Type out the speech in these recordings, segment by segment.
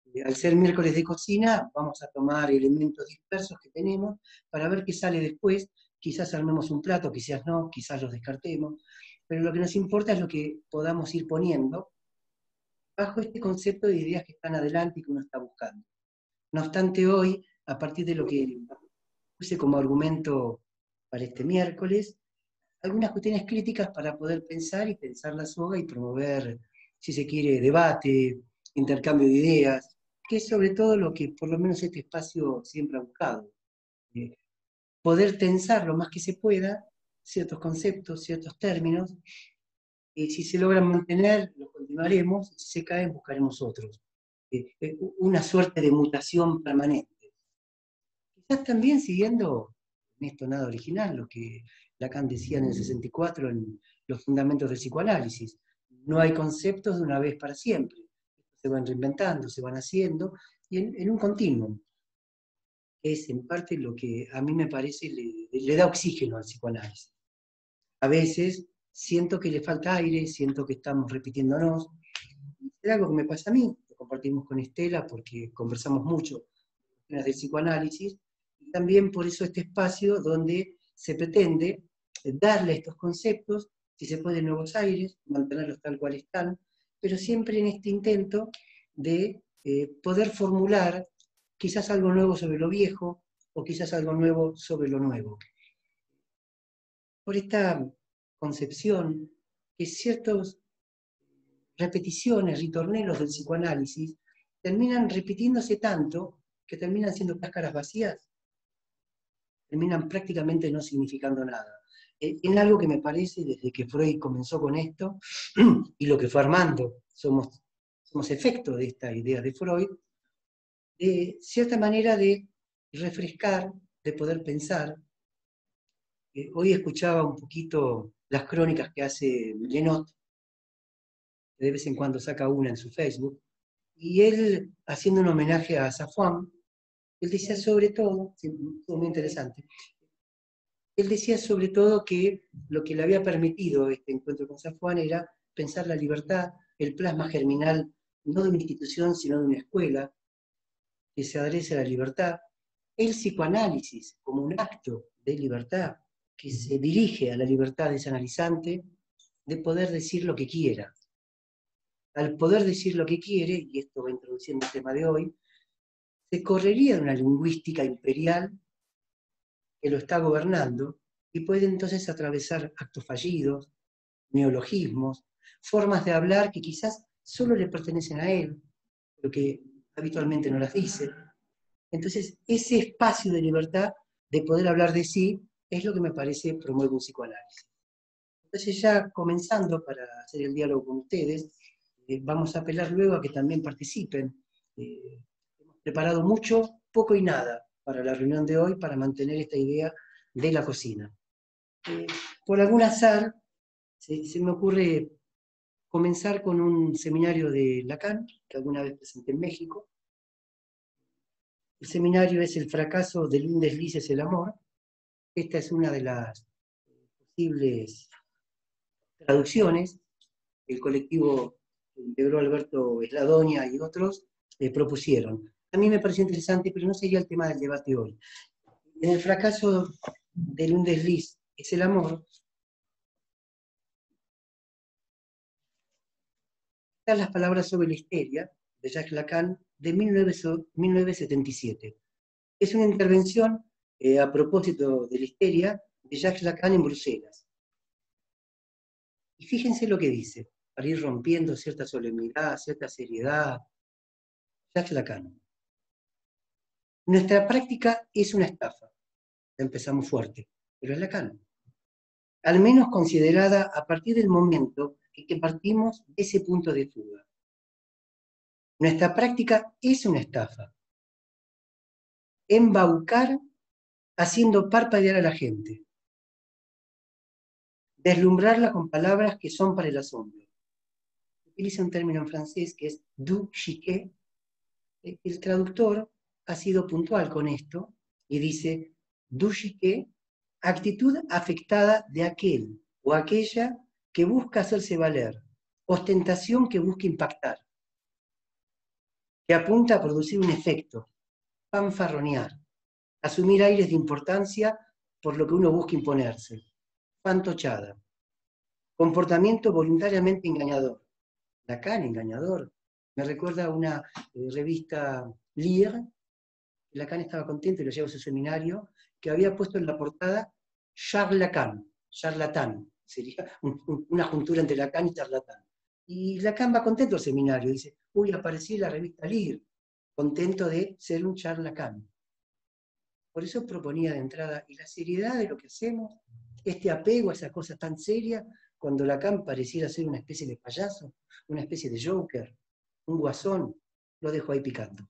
Al ser miércoles de cocina, vamos a tomar elementos dispersos que tenemos para ver qué sale después. Quizás armemos un plato, quizás no, quizás los descartemos, pero lo que nos importa es lo que podamos ir poniendo bajo este concepto de ideas que están adelante y que uno está buscando. No obstante, hoy, a partir de lo que puse como argumento para este miércoles, algunas cuestiones críticas para poder pensar y pensar la soga y promover, si se quiere, debate, intercambio de ideas, que es sobre todo lo que por lo menos este espacio siempre ha buscado. Eh, Poder tensar lo más que se pueda ciertos conceptos, ciertos términos, y si se logran mantener, los continuaremos, si se caen, buscaremos otros. Una suerte de mutación permanente. Quizás también siguiendo, en esto nada original, lo que Lacan decía en el 64 en los fundamentos del psicoanálisis. No hay conceptos de una vez para siempre. Se van reinventando, se van haciendo, y en un continuum. Es en parte lo que a mí me parece le da oxígeno al psicoanálisis. A veces siento que le falta aire, siento que estamos repitiéndonos. Es algo que me pasa a mí, lo compartimos con Estela porque conversamos mucho del psicoanálisis, y también por eso este espacio donde se pretende darle a estos conceptos, si se puede, nuevos aires, mantenerlos tal cual están, pero siempre en este intento de poder formular quizás algo nuevo sobre lo viejo, o quizás algo nuevo sobre lo nuevo. Por esta concepción que ciertas repeticiones, ritornelos del psicoanálisis, terminan repitiéndose tanto que terminan siendo cáscaras vacías, terminan prácticamente no significando nada. En algo que me parece, desde que Freud comenzó con esto, y lo que fue armando, somos efecto de esta idea de Freud, de cierta manera de refrescar, de poder pensar. Hoy escuchaba un poquito las crónicas que hace Lenot, que de vez en cuando saca una en su Facebook, y él, haciendo un homenaje a Safwan, él decía sobre todo, fue muy interesante, él decía sobre todo que lo que le había permitido este encuentro con Safwan era pensar la libertad, el plasma germinal, no de una institución, sino de una escuela, que se adrese a la libertad, el psicoanálisis como un acto de libertad, que se dirige a la libertad de ese analizante de poder decir lo que quiera. Al poder decir lo que quiere, y esto va introduciendo el tema de hoy, se correría de una lingüística imperial que lo está gobernando y puede entonces atravesar actos fallidos, neologismos, formas de hablar que quizás solo le pertenecen a él, pero que habitualmente no las dice. Entonces, ese espacio de libertad de poder hablar de sí es lo que me parece promueve un psicoanálisis. Entonces, ya comenzando para hacer el diálogo con ustedes, vamos a apelar luego a que también participen. Hemos preparado mucho, poco y nada para la reunión de hoy para mantener esta idea de la cocina. Por algún azar, se me ocurre comenzar con un seminario de Lacan, que alguna vez presenté en México. El seminario es El fracaso del un desliz es el amor. Esta es una de las posibles traducciones. El colectivo que integró Alberto Esladonia y otros propusieron. A mí me pareció interesante, pero no sería el tema del debate hoy. En el fracaso del un desliz es el amor, están las palabras sobre la histeria de Jacques Lacan de 1977. Es una intervención a propósito de la histeria de Jacques Lacan en Bruselas. Y fíjense lo que dice, para ir rompiendo cierta solemnidad, cierta seriedad. Jacques Lacan. Nuestra práctica es una estafa. Empezamos fuerte, pero es Lacan. Al menos considerada a partir del momento en que partimos de ese punto de fuga. Nuestra práctica es una estafa. Embaucar haciendo parpadear a la gente. Deslumbrarla con palabras que son para el asombro. Utiliza un término en francés que es du chiquet. El traductor ha sido puntual con esto y dice du chiquet, actitud afectada de aquel o aquella que busca hacerse valer, ostentación que busca impactar. que apunta a producir un efecto, fanfarronear, asumir aires de importancia por lo que uno busca imponerse, fantochada, comportamiento voluntariamente engañador. Lacan, engañador. Me recuerda a una revista Lire, Lacan estaba contento y lo llevó a su seminario, que había puesto en la portada charlatán, charlatán, sería una juntura entre Lacan y charlatán. Y Lacan va contento al seminario, dice, uy, aparecí en la revista Lire, contento de ser un charlatán. Por eso proponía de entrada, y la seriedad de lo que hacemos, este apego a esa cosa tan seria, cuando Lacan pareciera ser una especie de payaso, una especie de Joker, un guasón, lo dejo ahí picando.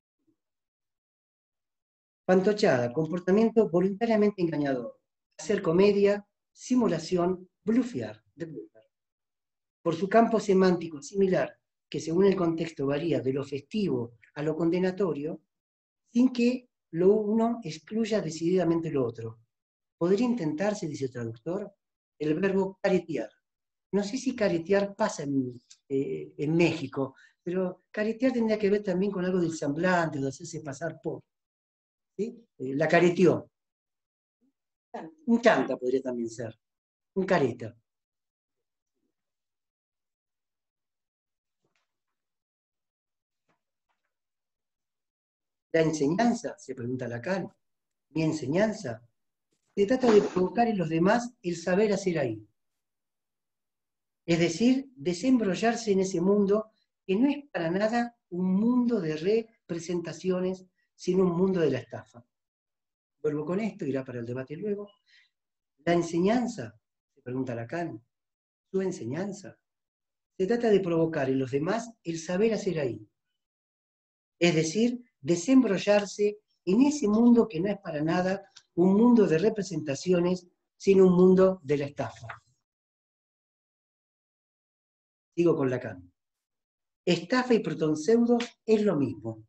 Fantochada, comportamiento voluntariamente engañador, hacer comedia, simulación, blufear, de blufear. Por su campo semántico similar, que según el contexto varía de lo festivo a lo condenatorio, sin que lo uno excluya decididamente lo otro. Podría intentarse, dice el traductor, el verbo caretear. No sé si caretear pasa en México, pero caretear tendría que ver también con algo del semblante, de hacerse pasar por. ¿Sí? La careteó. Un chanta podría también ser. Un careta. La enseñanza, se pregunta Lacan, mi enseñanza, se trata de provocar en los demás el saber hacer ahí. Es decir, desembrollarse en ese mundo que no es para nada un mundo de representaciones, sino un mundo de la estafa. Vuelvo con esto, irá para el debate luego. La enseñanza, se pregunta Lacan, su enseñanza, se trata de provocar en los demás el saber hacer ahí. Es decir, desembrollarse en ese mundo que no es para nada un mundo de representaciones, sino un mundo de la estafa. Sigo con Lacan. Estafa y protonpseudos es lo mismo.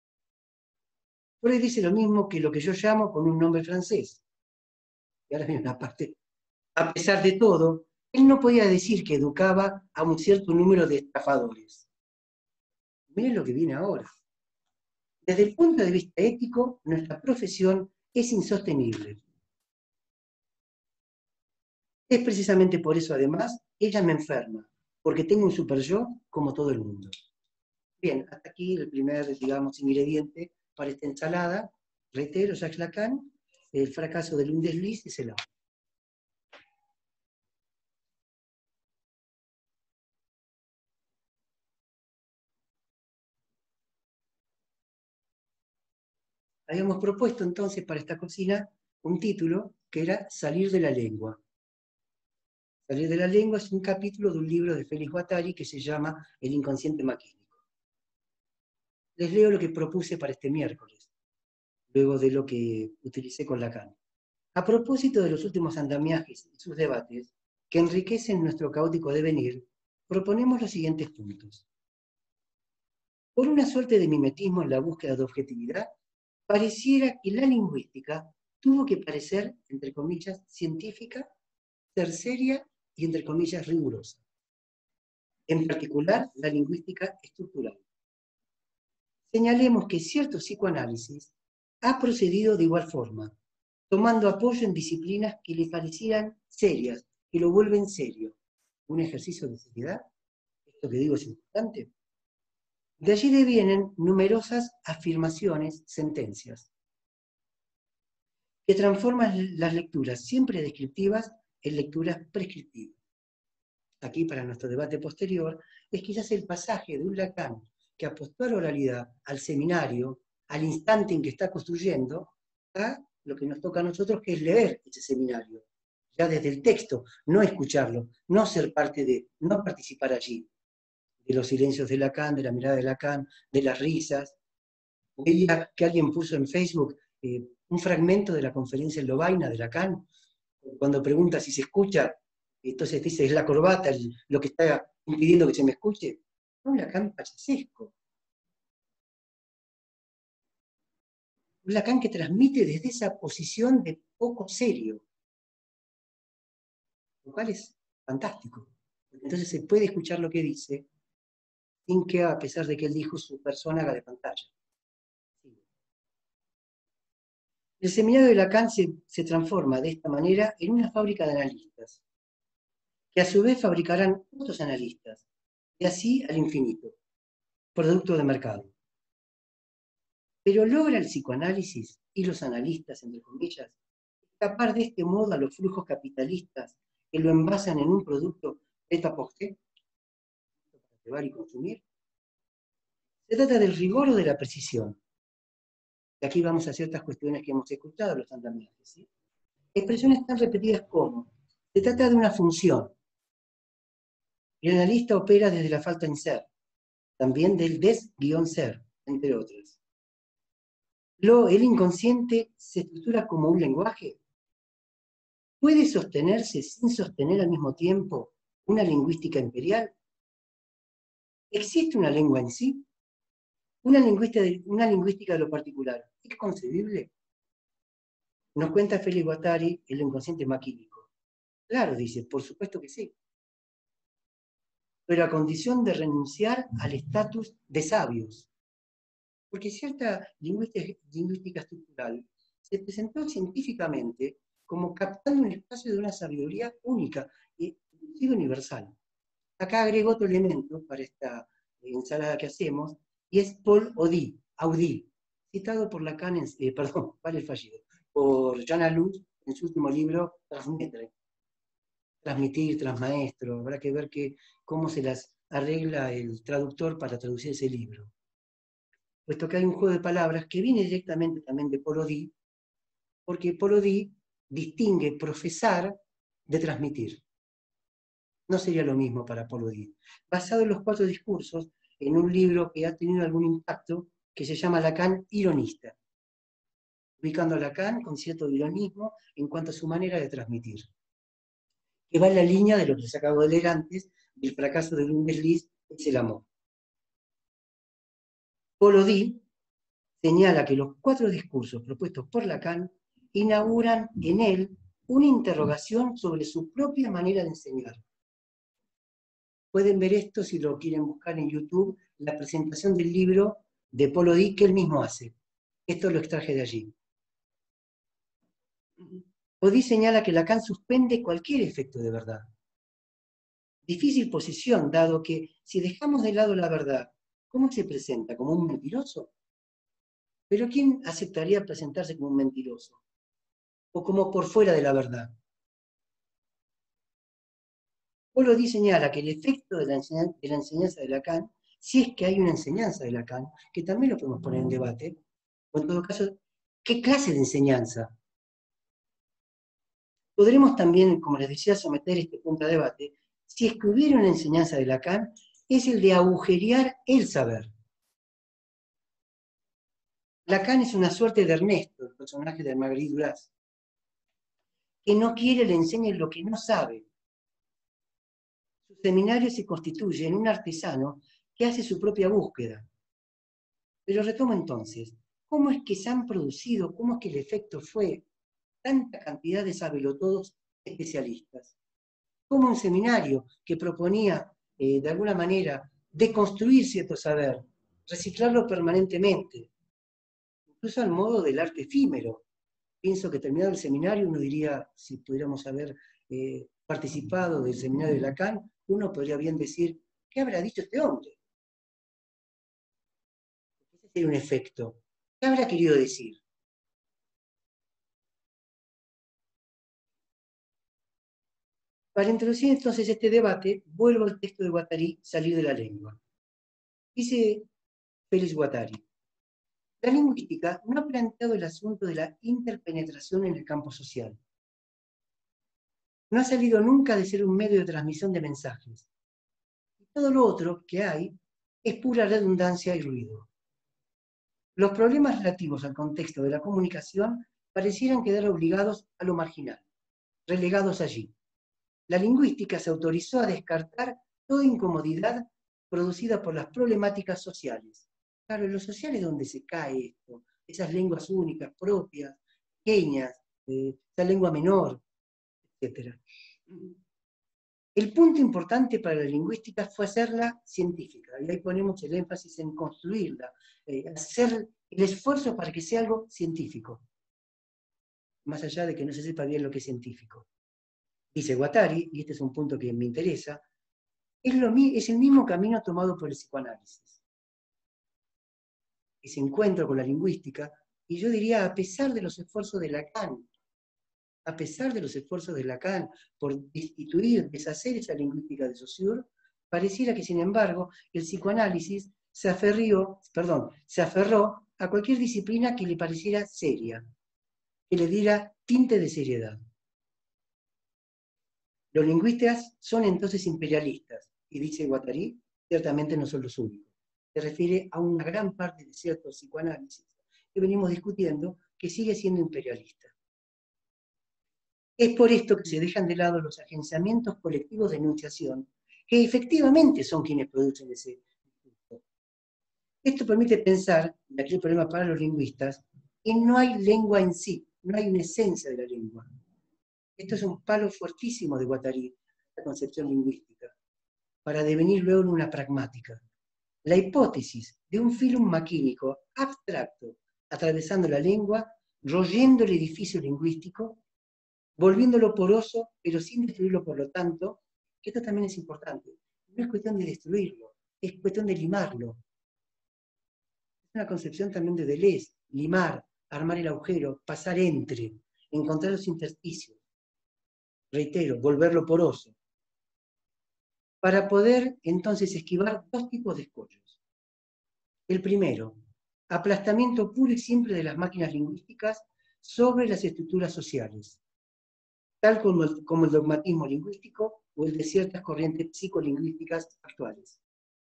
Freud dice lo mismo que lo que yo llamo con un nombre francés. Y ahora viene una parte. A pesar de todo, él no podía decir que educaba a un cierto número de estafadores. Miren lo que viene ahora. Desde el punto de vista ético, nuestra profesión es insostenible. Es precisamente por eso, además, ella me enferma, porque tengo un super yo como todo el mundo. Bien, hasta aquí el primer, digamos, ingrediente para esta ensalada. Reitero, Jacques Lacan, el fracaso del desliz es el agua. Habíamos propuesto entonces para esta cocina un título que era Salir de la lengua. Salir de la lengua es un capítulo de un libro de Félix Guattari que se llama El inconsciente maquínico. Les leo lo que propuse para este miércoles, luego de lo que utilicé con Lacan. A propósito de los últimos andamiajes y sus debates, que enriquecen nuestro caótico devenir, proponemos los siguientes puntos. Por una suerte de mimetismo en la búsqueda de objetividad, pareciera que la lingüística tuvo que parecer, entre comillas, científica, ser seria y, entre comillas, rigurosa. En particular, la lingüística estructural. Señalemos que cierto psicoanálisis ha procedido de igual forma, tomando apoyo en disciplinas que le parecieran serias, que lo vuelven serio. ¿Un ejercicio de seriedad? Esto que digo es importante. De allí devienen numerosas afirmaciones, sentencias, que transforman las lecturas siempre descriptivas en lecturas prescriptivas. Aquí, para nuestro debate posterior, es quizás el pasaje de un Lacan que apostó a la oralidad, al seminario, al instante en que está construyendo, a lo que nos toca a nosotros, que es leer ese seminario, ya desde el texto, no escucharlo, no ser parte de, no participar allí, de los silencios de Lacan, de la mirada de Lacan, de las risas. Veía que alguien puso en Facebook un fragmento de la conferencia en Lovaina de Lacan, cuando pregunta si se escucha, entonces dice, es la corbata lo que está impidiendo que se me escuche. Un Lacan payasesco. Un Lacan que transmite desde esa posición de poco serio, lo cual es fantástico. Entonces se puede escuchar lo que dice sin que, a pesar de que él dijo, su persona haga de pantalla. El seminario de Lacan se transforma de esta manera en una fábrica de analistas, que a su vez fabricarán otros analistas, y así al infinito, producto de mercado. Pero logra el psicoanálisis y los analistas, entre comillas, escapar de este modo a los flujos capitalistas que lo envasan en un producto prêt-à-porter, para llevar y consumir. Se trata del rigor o de la precisión. Y aquí vamos a ciertas cuestiones que hemos escuchado, los andamiajes, ¿sí? Expresiones tan repetidas como: se trata de una función. El analista opera desde la falta en ser, también del des-ser, entre otras. El inconsciente se estructura como un lenguaje. ¿Puede sostenerse sin sostener al mismo tiempo una lingüística imperial? ¿Existe una lengua en sí? Una lingüística de lo particular. ¿Es concebible? Nos cuenta Félix Guattari, el inconsciente maquínico. Claro, dice, por supuesto que sí. Pero a condición de renunciar al estatus de sabios. Porque cierta lingüística estructural se presentó científicamente como captando un espacio de una sabiduría única e inclusive universal. Acá agrego otro elemento para esta ensalada que hacemos, y es Paul Audí, citado por Lacan, vale el fallido, por Jean Alou en su último libro, Transmitir, Transmaestro. Habrá que ver cómo se las arregla el traductor para traducir ese libro. Puesto que hay un juego de palabras que viene directamente también de Paul Audí, porque Paul Audí distingue profesar de transmitir. No sería lo mismo para Paul Audí. Basado en los 4 discursos, en un libro que ha tenido algún impacto, que se llama Lacan ironista, ubicando a Lacan con cierto ironismo en cuanto a su manera de transmitir, que va en la línea de lo que les acabo de leer antes, del fracaso de Bundeslied es el amor. Paul Audí señala que los 4 discursos propuestos por Lacan inauguran en él una interrogación sobre su propia manera de enseñar. Pueden ver esto si lo quieren buscar en YouTube, la presentación del libro de Paul Audí que él mismo hace. Esto lo extraje de allí. Audí señala que Lacan suspende cualquier efecto de verdad. Difícil posición, dado que si dejamos de lado la verdad, ¿cómo se presenta? ¿Como un mentiroso? ¿Pero quién aceptaría presentarse como un mentiroso? ¿O como por fuera de la verdad? Paul Audí señala que el efecto de la enseñanza de Lacan, si es que hay una enseñanza de Lacan, que también lo podemos poner en debate, o en todo caso, ¿qué clase de enseñanza? Podremos también, como les decía, someter este punto a debate, si es que hubiera una enseñanza de Lacan, es el de agujerear el saber. Lacan es una suerte de Ernesto, el personaje de Marguerite Duras, que no quiere le enseñen lo que no sabe. Su seminario se constituye en un artesano que hace su propia búsqueda. Pero retomo entonces, ¿cómo es que se han producido, cómo es que el efecto fue tanta cantidad de sabelotodos especialistas? Como un seminario que proponía, de alguna manera, deconstruir cierto saber, reciclarlo permanentemente, incluso al modo del arte efímero. Pienso que terminado el seminario, uno diría, si pudiéramos haber participado del seminario de Lacan, uno podría bien decir, ¿qué habrá dicho este hombre? Ese sería un efecto. ¿Qué habrá querido decir? Para introducir entonces este debate, vuelvo al texto de Guattari, Salir de la lengua. Dice Félix Guattari: la lingüística no ha planteado el asunto de la interpenetración en el campo social. No ha salido nunca de ser un medio de transmisión de mensajes. Y todo lo otro que hay es pura redundancia y ruido. Los problemas relativos al contexto de la comunicación parecieran quedar obligados a lo marginal, relegados allí. La lingüística se autorizó a descartar toda incomodidad producida por las problemáticas sociales. Claro, en lo social es donde se cae esto, esas lenguas únicas, propias, pequeñas, esa lengua menor, etc. El punto importante para la lingüística fue hacerla científica, y ahí ponemos el énfasis en construirla, hacer el esfuerzo para que sea algo científico, más allá de que no se sepa bien lo que es científico. Dice Guattari, y este es un punto que me interesa, es el mismo camino tomado por el psicoanálisis. Ese encuentro con la lingüística, y yo diría, a pesar de los esfuerzos de Lacan, por destituir, deshacer esa lingüística de Saussure, pareciera que, sin embargo, el psicoanálisis se aferró a cualquier disciplina que le pareciera seria, que le diera tinte de seriedad. Los lingüistas son entonces imperialistas, y dice Guattari, ciertamente no son los únicos. Se refiere a una gran parte de cierto psicoanálisis que venimos discutiendo, que sigue siendo imperialista. Es por esto que se dejan de lado los agenciamientos colectivos de enunciación, que efectivamente son quienes producen ese discurso. Esto permite pensar, y aquí el problema para los lingüistas, que no hay lengua en sí, no hay una esencia de la lengua. Esto es un palo fuertísimo de Guattari, la concepción lingüística, para devenir luego en una pragmática. La hipótesis de un filum maquínico abstracto atravesando la lengua, royendo el edificio lingüístico, volviéndolo poroso, pero sin destruirlo por lo tanto, que esto también es importante. No es cuestión de destruirlo, es cuestión de limarlo. Es una concepción también de Deleuze, limar, armar el agujero, pasar entre, encontrar los intersticios. Reitero, volverlo poroso. Para poder entonces esquivar dos tipos de escollos. El primero, aplastamiento puro y simple de las máquinas lingüísticas sobre las estructuras sociales, tal como el dogmatismo lingüístico o el de ciertas corrientes psicolingüísticas actuales.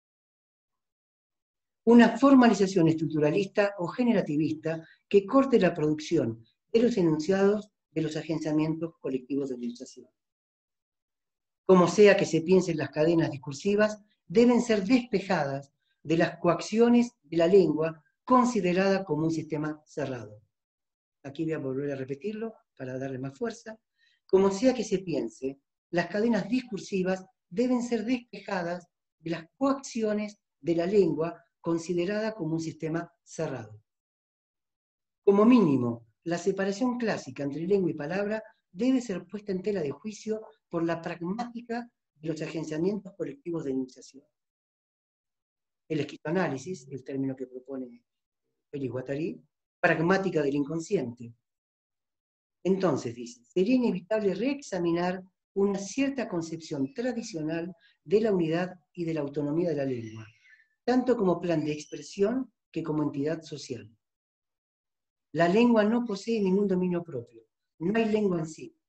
Una formalización estructuralista o generativista que corte la producción de los enunciados de los agenciamientos colectivos de enunciación. Como sea que se piensen, las cadenas discursivas deben ser despejadas de las coacciones de la lengua considerada como un sistema cerrado. Aquí voy a volver a repetirlo para darle más fuerza. Como sea que se piense, las cadenas discursivas deben ser despejadas de las coacciones de la lengua considerada como un sistema cerrado. Como mínimo, la separación clásica entre lengua y palabra debe ser puesta en tela de juicio por la pragmática de los agenciamientos colectivos de enunciación. El esquizoanálisis, el término que propone Félix Guattari, pragmática del inconsciente. Entonces, dice, sería inevitable reexaminar una cierta concepción tradicional de la unidad y de la autonomía de la lengua, tanto como plan de expresión que como entidad social. La lengua no posee ningún dominio propio, no hay lengua en sí.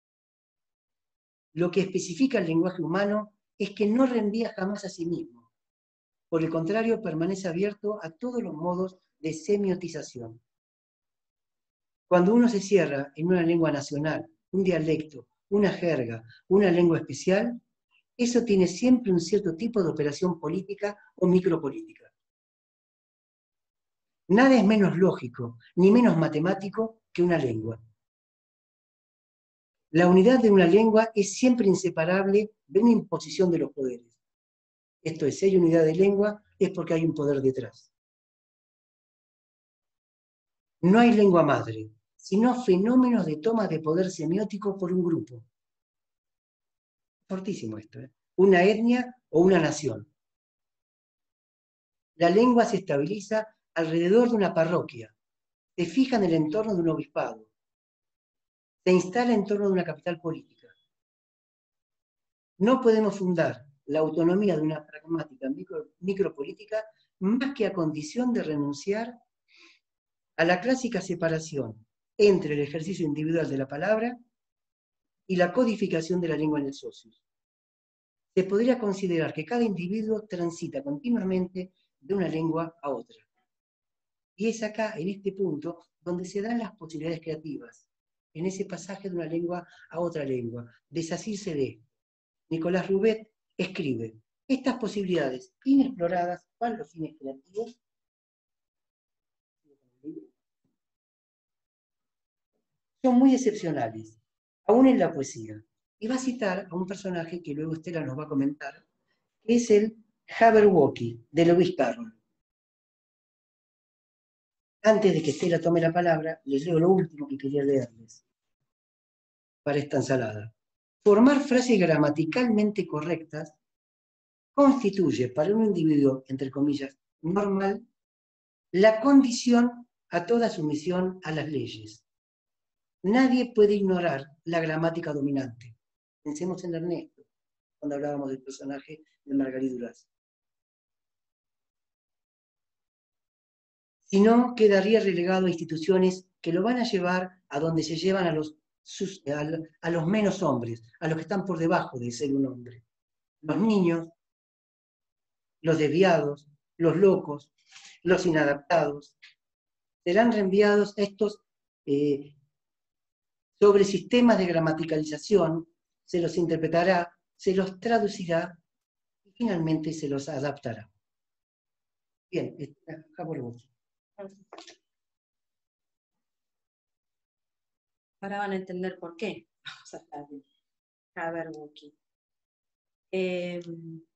Lo que especifica el lenguaje humano es que no reenvía jamás a sí mismo. Por el contrario, permanece abierto a todos los modos de semiotización. Cuando uno se cierra en una lengua nacional, un dialecto, una jerga, una lengua especial, eso tiene siempre un cierto tipo de operación política o micropolítica. Nada es menos lógico ni menos matemático que una lengua. La unidad de una lengua es siempre inseparable de una imposición de los poderes. Esto es, si hay unidad de lengua, es porque hay un poder detrás. No hay lengua madre, sino fenómenos de toma de poder semiótico por un grupo. Fortísimo esto, ¿eh? Una etnia o una nación. La lengua se estabiliza alrededor de una parroquia, se fija en el entorno de un obispado, se instala en torno de una capital política. No podemos fundar la autonomía de una pragmática micropolítica más que a condición de renunciar a la clásica separación entre el ejercicio individual de la palabra y la codificación de la lengua en el socius. Se podría considerar que cada individuo transita continuamente de una lengua a otra. Y es acá, en este punto, donde se dan las posibilidades creativas, en ese pasaje de una lengua a otra lengua, desasirse de esto. Nicolás Roubet escribe, estas posibilidades inexploradas para los fines creativos son muy excepcionales, aún en la poesía, y va a citar a un personaje que luego Estela nos va a comentar, que es el Jabberwocky, de Lewis Carroll. Antes de que Estela tome la palabra, les leo lo último que quería leerles para esta ensalada. Formar frases gramaticalmente correctas constituye para un individuo, entre comillas, normal, la condición a toda sumisión a las leyes. Nadie puede ignorar la gramática dominante. Pensemos en Ernesto, cuando hablábamos del personaje de Margarita Duras. Si no, quedaría relegado a instituciones que lo van a llevar a donde se llevan a los menos hombres, a los que están por debajo de ser un hombre. Los niños, los desviados, los locos, los inadaptados, serán reenviados a estos sobre sistemas de gramaticalización, se los interpretará, se los traducirá y finalmente se los adaptará. Bien, acá por vos. Ahora van a entender por qué. Vamos a hablar de Jabberwocky. El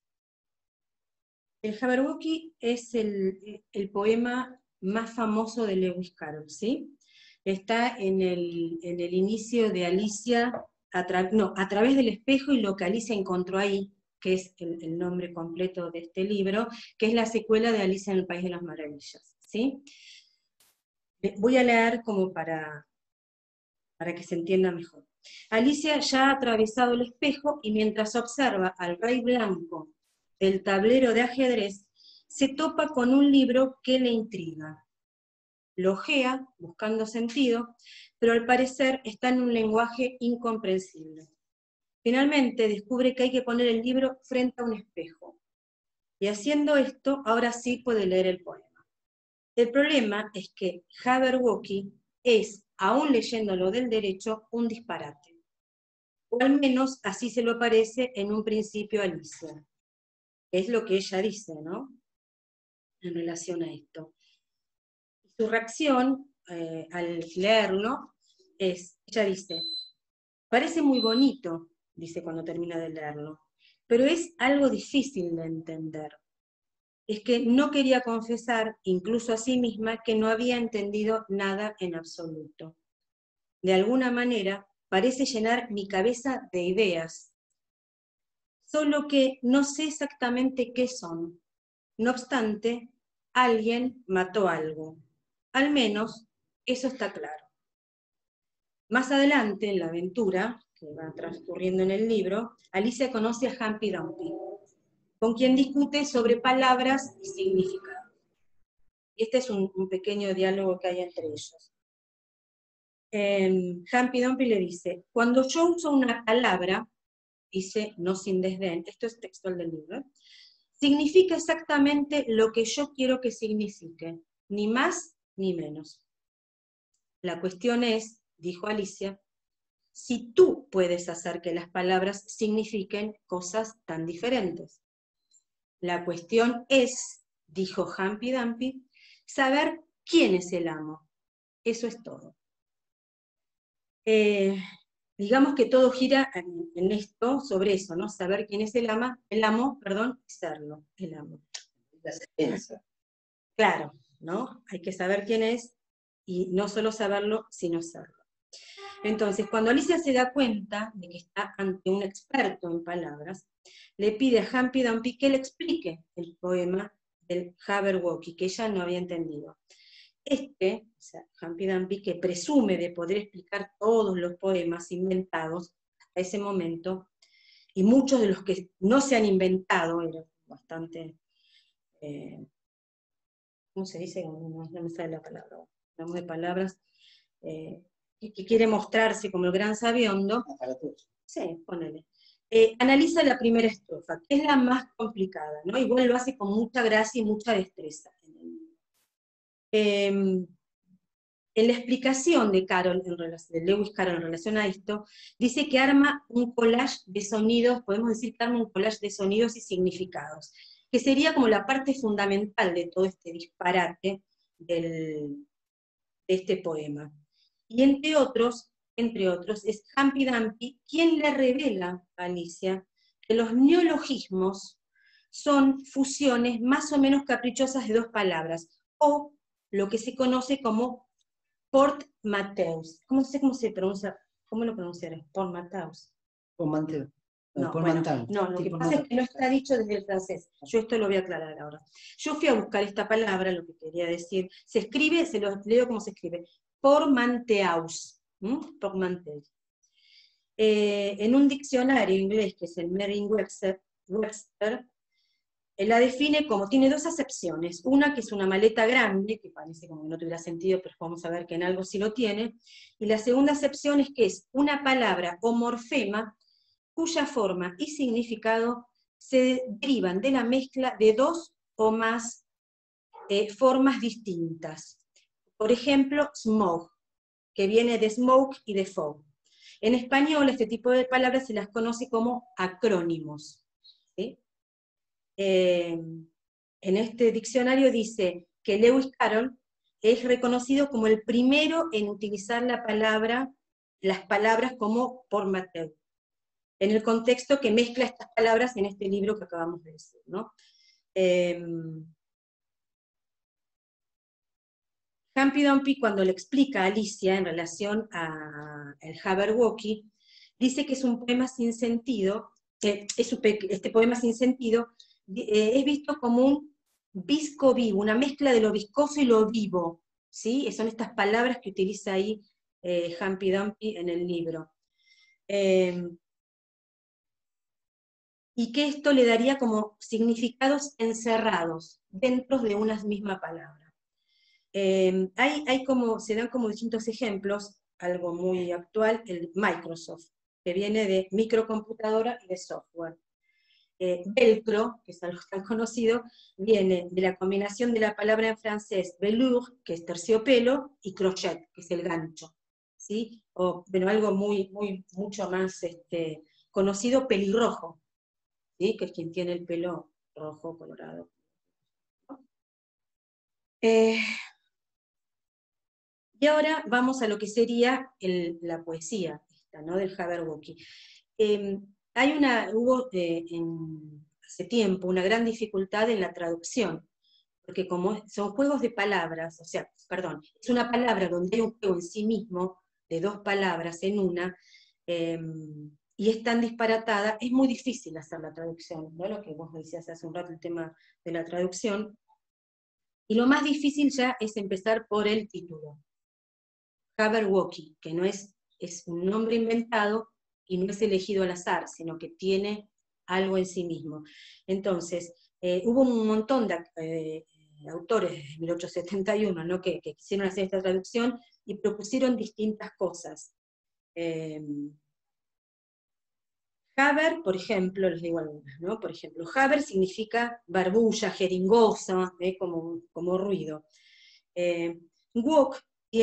Jabberwocky es el poema más famoso de Lewis Carroll, ¿sí? Está en el inicio de Alicia, a través del espejo, y lo que Alicia encontró ahí, que es el nombre completo de este libro, que es la secuela de Alicia en el País de las Maravillas, ¿sí? Voy a leer como para que se entienda mejor. Alicia ya ha atravesado el espejo y mientras observa al rey blanco del tablero de ajedrez, se topa con un libro que le intriga. Lo ojea, buscando sentido, pero al parecer está en un lenguaje incomprensible. Finalmente descubre que hay que poner el libro frente a un espejo. Y haciendo esto, ahora sí puede leer el poema. El problema es que Jabberwocky es, aún leyéndolo del derecho, un disparate. O al menos así se lo parece en un principio a Alicia. Es lo que ella dice, ¿no? En relación a esto. Su reacción al leerlo es, ella dice, parece muy bonito, dice cuando termina de leerlo, pero es algo difícil de entender. Es que no quería confesar, incluso a sí misma, que no había entendido nada en absoluto. De alguna manera, parece llenar mi cabeza de ideas, solo que no sé exactamente qué son. No obstante, alguien mató algo. Al menos, eso está claro. Más adelante, en la aventura, que va transcurriendo en el libro, Alicia conoce a Humpty Dumpty, con quien discute sobre palabras y significado. Y este es un pequeño diálogo que hay entre ellos. Humpty Dumpty le dice, cuando yo uso una palabra, dice, no sin desdén, esto es textual del libro, significa exactamente lo que yo quiero que signifique, ni más ni menos. La cuestión es, dijo Alicia, si tú puedes hacer que las palabras signifiquen cosas tan diferentes. La cuestión es, dijo Humpty Dumpty, saber quién es el amo. Eso es todo. Digamos que todo gira en esto, sobre eso, ¿no? Saber quién es el amo, serlo, el amo. La sentencia. Claro, ¿no? Hay que saber quién es, y no solo saberlo, sino serlo. Entonces, cuando Alicia se da cuenta de que está ante un experto en palabras, le pide a Humpty Dumpty que le explique el poema del Jabberwocky, que ella no había entendido. O sea, Humpty Dumpty, que presume de poder explicar todos los poemas inventados hasta ese momento, y muchos de los que no se han inventado, eran bastante, ¿cómo se dice? No me sale la palabra, hablamos de palabras, que quiere mostrarse como el gran sabiondo. Sí, ponele. Analiza la primera estrofa, que es la más complicada, ¿no? Igual lo hace con mucha gracia y mucha destreza. En la explicación de Lewis Carroll en relación a esto, dice que arma un collage de sonidos, podemos decir que arma un collage de sonidos y significados, que sería como la parte fundamental de todo este disparate de este poema. Y entre otros, entre otros, es Humpty Dumpty quien le revela a Alicia que los neologismos son fusiones más o menos caprichosas de dos palabras, o lo que se conoce como portmanteaus. ¿Cómo se pronuncia? ¿Cómo lo pronunciaré? Portmanteaus. Portmanteau. No, Portmanteau. no, lo Sí, que pasa portmanteau. es que no está dicho desde el francés. Yo esto lo voy a aclarar ahora. Yo fui a buscar esta palabra, lo que quería decir. Se escribe, se lo leo como se escribe. Portmanteaus. Portmanteaus. En un diccionario inglés, que es el Merriam-Webster, la define como, tiene dos acepciones, una que es una maleta grande, que parece como que no tuviera sentido, pero vamos a ver que en algo sí lo tiene, y la segunda acepción es que es una palabra o morfema cuya forma y significado se derivan de la mezcla de dos o más formas distintas. Por ejemplo, smog, que viene de smoke y de fog. En español, este tipo de palabras se las conoce como acrónimos. ¿Sí? En este diccionario dice que Lewis Carroll es reconocido como el primero en utilizar las palabras como portmanteau, en el contexto que mezcla estas palabras en este libro que acabamos de decir, ¿no? Humpty Dumpty, cuando le explica a Alicia en relación al Jabberwocky, dice que es un poema sin sentido, este poema sin sentido es visto como un visco vivo, una mezcla de lo viscoso y lo vivo, ¿sí? Son estas palabras que utiliza ahí Humpty Dumpty en el libro. Y que esto le daría como significados encerrados dentro de una misma palabra. Se dan como distintos ejemplos, algo muy actual, el Microsoft, que viene de microcomputadora y de software. Velcro, que es algo tan conocido, viene de la combinación de la palabra en francés velours, que es terciopelo, y crochet, que es el gancho. ¿Sí? O, bueno, algo mucho más conocido, pelirrojo, ¿sí? Que es quien tiene el pelo rojo, colorado. Y ahora vamos a lo que sería la poesía, ¿no? Del Jabberwocky. Hubo hace tiempo una gran dificultad en la traducción, porque como son juegos de palabras, es una palabra donde hay un juego en sí mismo, de dos palabras en una, y es tan disparatada, es muy difícil hacer la traducción, ¿no? Lo que vos decías hace un rato, el tema de la traducción. Y lo más difícil ya es empezar por el título. Jabberwocky, que no es un nombre inventado y no es elegido al azar, sino que tiene algo en sí mismo. Entonces, hubo un montón de autores desde 1871, ¿no? que quisieron hacer esta traducción y propusieron distintas cosas. Jabber, por ejemplo, les digo algunas, ¿no? Por ejemplo, Jabber significa barbulla, jeringosa, como ruido. Wok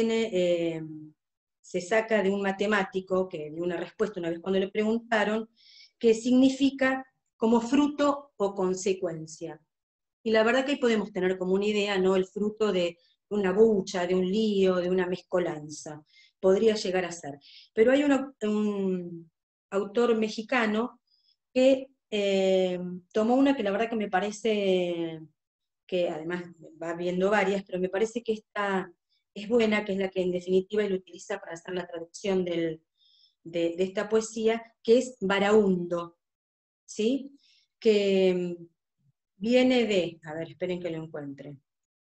se saca de un matemático que dio una respuesta una vez cuando le preguntaron, que significa como fruto o consecuencia. Y la verdad que ahí podemos tener como una idea, ¿no? El fruto de una bucha, de un lío, de una mezcolanza. Podría llegar a ser. Pero hay un autor mexicano que tomó una que la verdad que me parece, que además va viendo varias, pero me parece que esta es buena, que es la que en definitiva él utiliza para hacer la traducción de esta poesía, que es Baraundo, ¿sí? Que viene a ver, esperen que lo encuentre,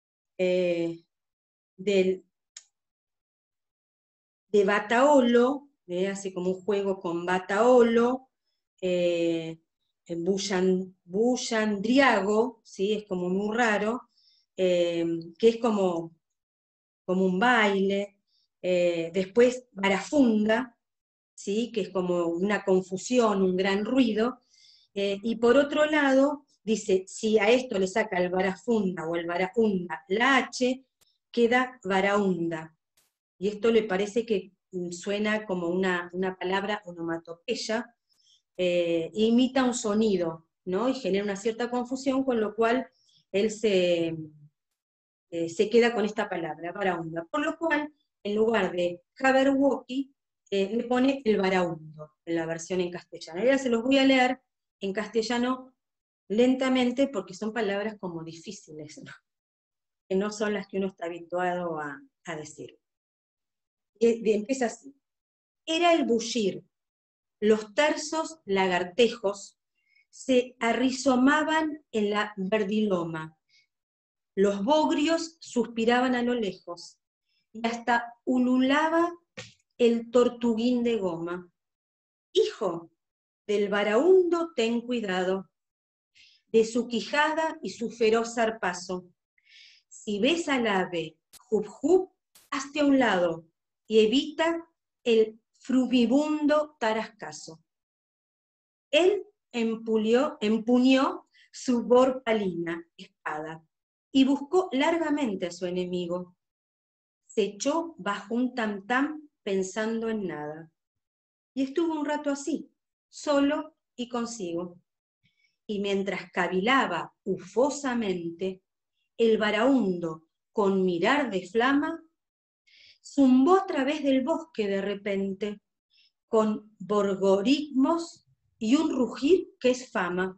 de Bataolo, hace como un juego con Bataolo, Bullandriago, ¿sí? Es como muy raro, que es como un baile, después Barafunda, ¿sí? Que es como una confusión, un gran ruido, y por otro lado, dice, si a esto le saca el Barafunda o el Barahunda la H, queda Baraunda, y esto le parece que suena como una palabra onomatopeya, imita un sonido, ¿no? Y genera una cierta confusión, con lo cual él se queda con esta palabra, Baraunda. Por lo cual, en lugar de Jabberwocky, le pone el varaúndo en la versión en castellano. Ahora se los voy a leer en castellano lentamente porque son palabras como difíciles, ¿no? Que no son las que uno está habituado a decir. Empieza así. Era el bullir, los tersos lagartejos se arrizomaban en la verdiloma, los bogrios suspiraban a lo lejos, y hasta ululaba el tortuguín de goma. Hijo, del varaúndo ten cuidado, de su quijada y su feroz zarpazo. Si ves al ave, jup jup, hazte a un lado y evita el frumibundo tarascazo. Él empuñó su borpalina, espada, y buscó largamente a su enemigo. Se echó bajo un tam-tam pensando en nada. Y estuvo un rato así, solo y consigo. Y mientras cavilaba ufosamente, el varaúndo, con mirar de flama, zumbó a través del bosque de repente, con borgoritmos y un rugir que es fama.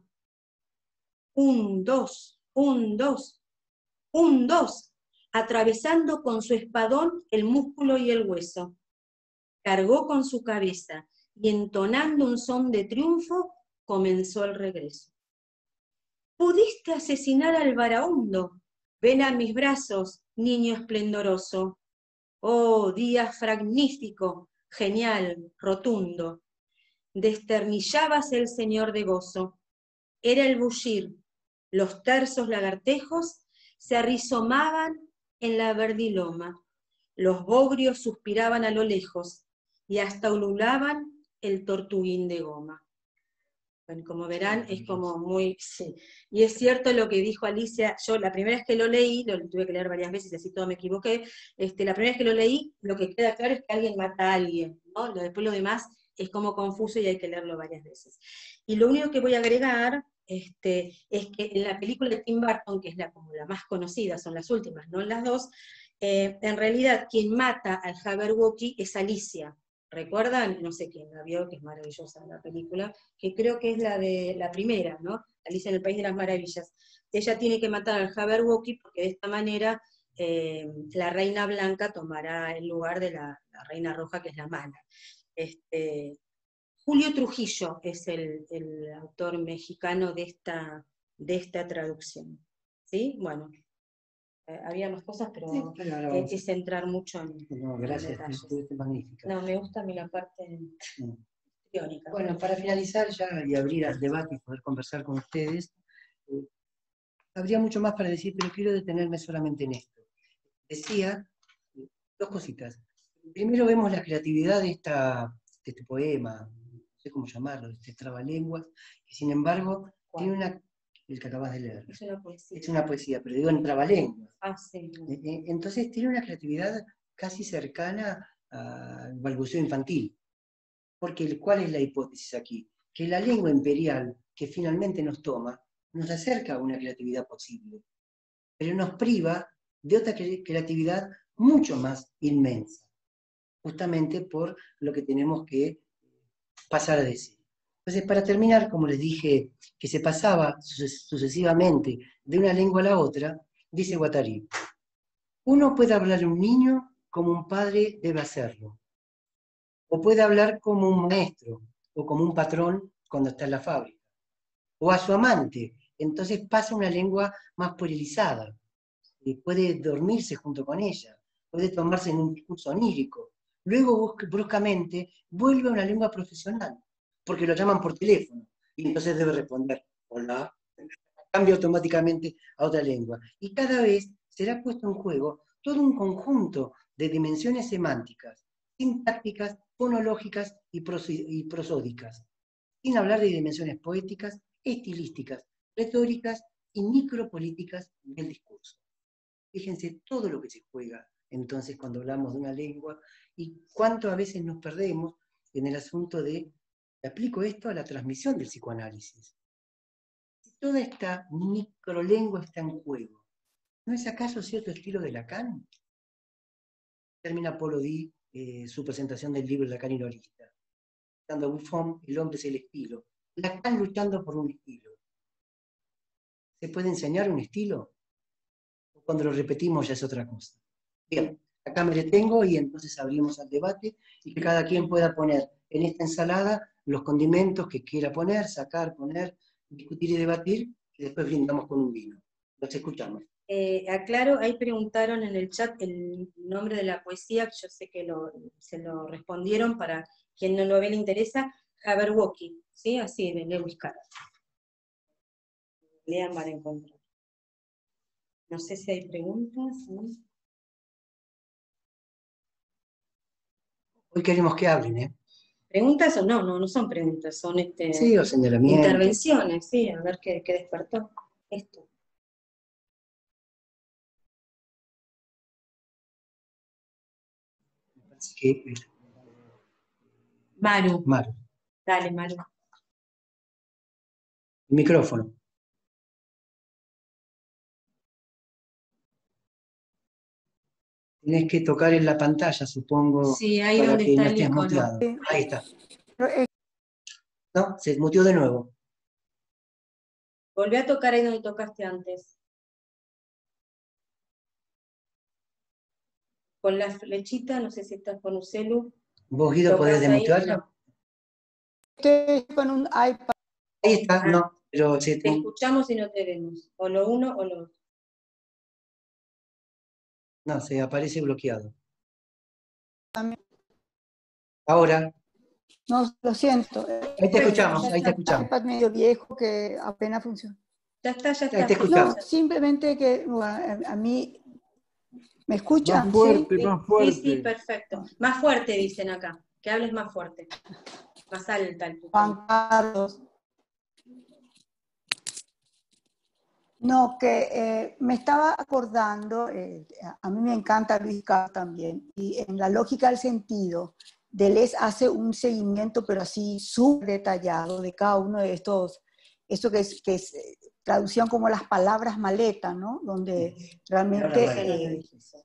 Un, dos, un, dos, un, dos, atravesando con su espadón el músculo y el hueso. Cargó con su cabeza y entonando un son de triunfo, comenzó el regreso. Pudiste asesinar al varaúndo. Ven a mis brazos, niño esplendoroso. Oh, día magnífico, genial, rotundo. Desternillabas el señor de gozo. Era el bullir. Los tersos lagartejos se arrizomaban en la verdiloma. Los bogrios suspiraban a lo lejos y hasta ululaban el tortuguín de goma. Bueno, como verán, es como muy... Sí. Y es cierto lo que dijo Alicia, yo la primera vez que lo leí, lo tuve que leer varias veces, así todo me equivoqué, la primera vez que lo leí, lo que queda claro es que alguien mata a alguien, ¿no? Después lo demás es como confuso y hay que leerlo varias veces. Y lo único que voy a agregar es que en la película de Tim Burton, que es como la más conocida, son las últimas, no las dos, en realidad quien mata al Jabberwocky es Alicia. ¿Recuerdan? No sé quién la vio, que es maravillosa la película, que creo que es la de la primera, ¿no? Alicia en el País de las Maravillas. Ella tiene que matar al Jabberwocky porque de esta manera la reina blanca tomará el lugar de la reina roja, que es la mala. Julio Trujillo es el autor mexicano de esta traducción. ¿Sí? Bueno, había más cosas, pero Sí, es entrar mucho en gracias, detalles. estuviste magnífica. No, me gusta a mí la parte teórica. Bueno, para finalizar ya y abrir al debate y poder conversar con ustedes, habría mucho más para decir, pero quiero detenerme solamente en esto. Decía dos cositas. Primero vemos la creatividad de este poema, no sé cómo llamarlo, de este trabalenguas, que sin embargo tiene el que acabas de leer. Es una poesía. Es una poesía, pero digo en trabalenguas. Ah, sí. Entonces tiene una creatividad casi cercana al balbuceo infantil. Porque ¿cuál es la hipótesis aquí? Que la lengua imperial que finalmente nos toma, nos acerca a una creatividad posible, pero nos priva de otra creatividad mucho más inmensa, justamente por lo que tenemos que pasar a decir. Entonces, para terminar, como les dije, que se pasaba sucesivamente de una lengua a la otra, dice Guattari, uno puede hablar a un niño como un padre debe hacerlo, o puede hablar como un maestro, o como un patrón cuando está en la fábrica, o a su amante, entonces pasa una lengua más puerilizada, puede dormirse junto con ella, puede tomarse en un discurso onírico, luego bruscamente vuelve a una lengua profesional, porque lo llaman por teléfono, y entonces debe responder, hola, cambia automáticamente a otra lengua, y cada vez será puesto en juego todo un conjunto de dimensiones semánticas, sintácticas, fonológicas y prosódicas, sin hablar de dimensiones poéticas, estilísticas, retóricas y micropolíticas del discurso. Fíjense todo lo que se juega entonces cuando hablamos de una lengua y cuánto a veces nos perdemos en el asunto de, aplico esto a la transmisión del psicoanálisis. Si toda esta microlengua está en juego, ¿no es acaso cierto estilo de Lacan? Termina Polo Di su presentación del libro Lacan y Lolita. Dando Buffon, el hombre es el estilo. Lacan luchando por un estilo. ¿Se puede enseñar un estilo? O cuando lo repetimos ya es otra cosa. Bien, acá me detengo y entonces abrimos al debate y que cada quien pueda poner en esta ensalada los condimentos que quiera poner, sacar, poner, discutir y debatir, y después brindamos con un vino. Los escuchamos. Aclaro, ahí preguntaron en el chat el nombre de la poesía, yo sé que se lo respondieron, para quien no lo ve le interesa, Jabberwocky, ¿sí? Así, de Lewis Carroll. Lean para encontrar. No sé si hay preguntas, ¿no? Hoy queremos que hablen, ¿eh? ¿Preguntas o no? No son preguntas, son Sí, o señalamientos. intervenciones, sí, a ver qué despertó esto. Así que, Maru. Maru, Dale, Maru. el micrófono. Tenés que tocar en la pantalla, supongo, Sí, ahí para donde que está no el estés icono. muteado. Ahí está. No, se muteó de nuevo. Volví a tocar ahí donde tocaste antes. Con la flechita, no sé si estás con un celu. ¿Vos, Guido, podés ¿Tocas ahí? desmutearlo? No. Estoy con un iPad. Ahí está, no, pero Te escuchamos y no te vemos. O lo uno o lo otro. no, se aparece bloqueado. También. Ahora, No, lo siento. ahí te escuchamos, ahí te escuchamos. iPad medio viejo que apenas funciona. Ya está. Ahí te escuchamos. No, simplemente que bueno, a mí me escuchan. Más fuerte, ¿sí? más fuerte. Sí, perfecto. Más fuerte, dicen acá. Que hables más fuerte. Más alta el puto. Juan Carlos. No, que me estaba acordando, a mí me encanta Luis Carlos también, y en la lógica del sentido, Deleuze hace un seguimiento, pero así súper detallado, de cada uno de estos, esto que es traducción como las palabras maleta, ¿no? Donde realmente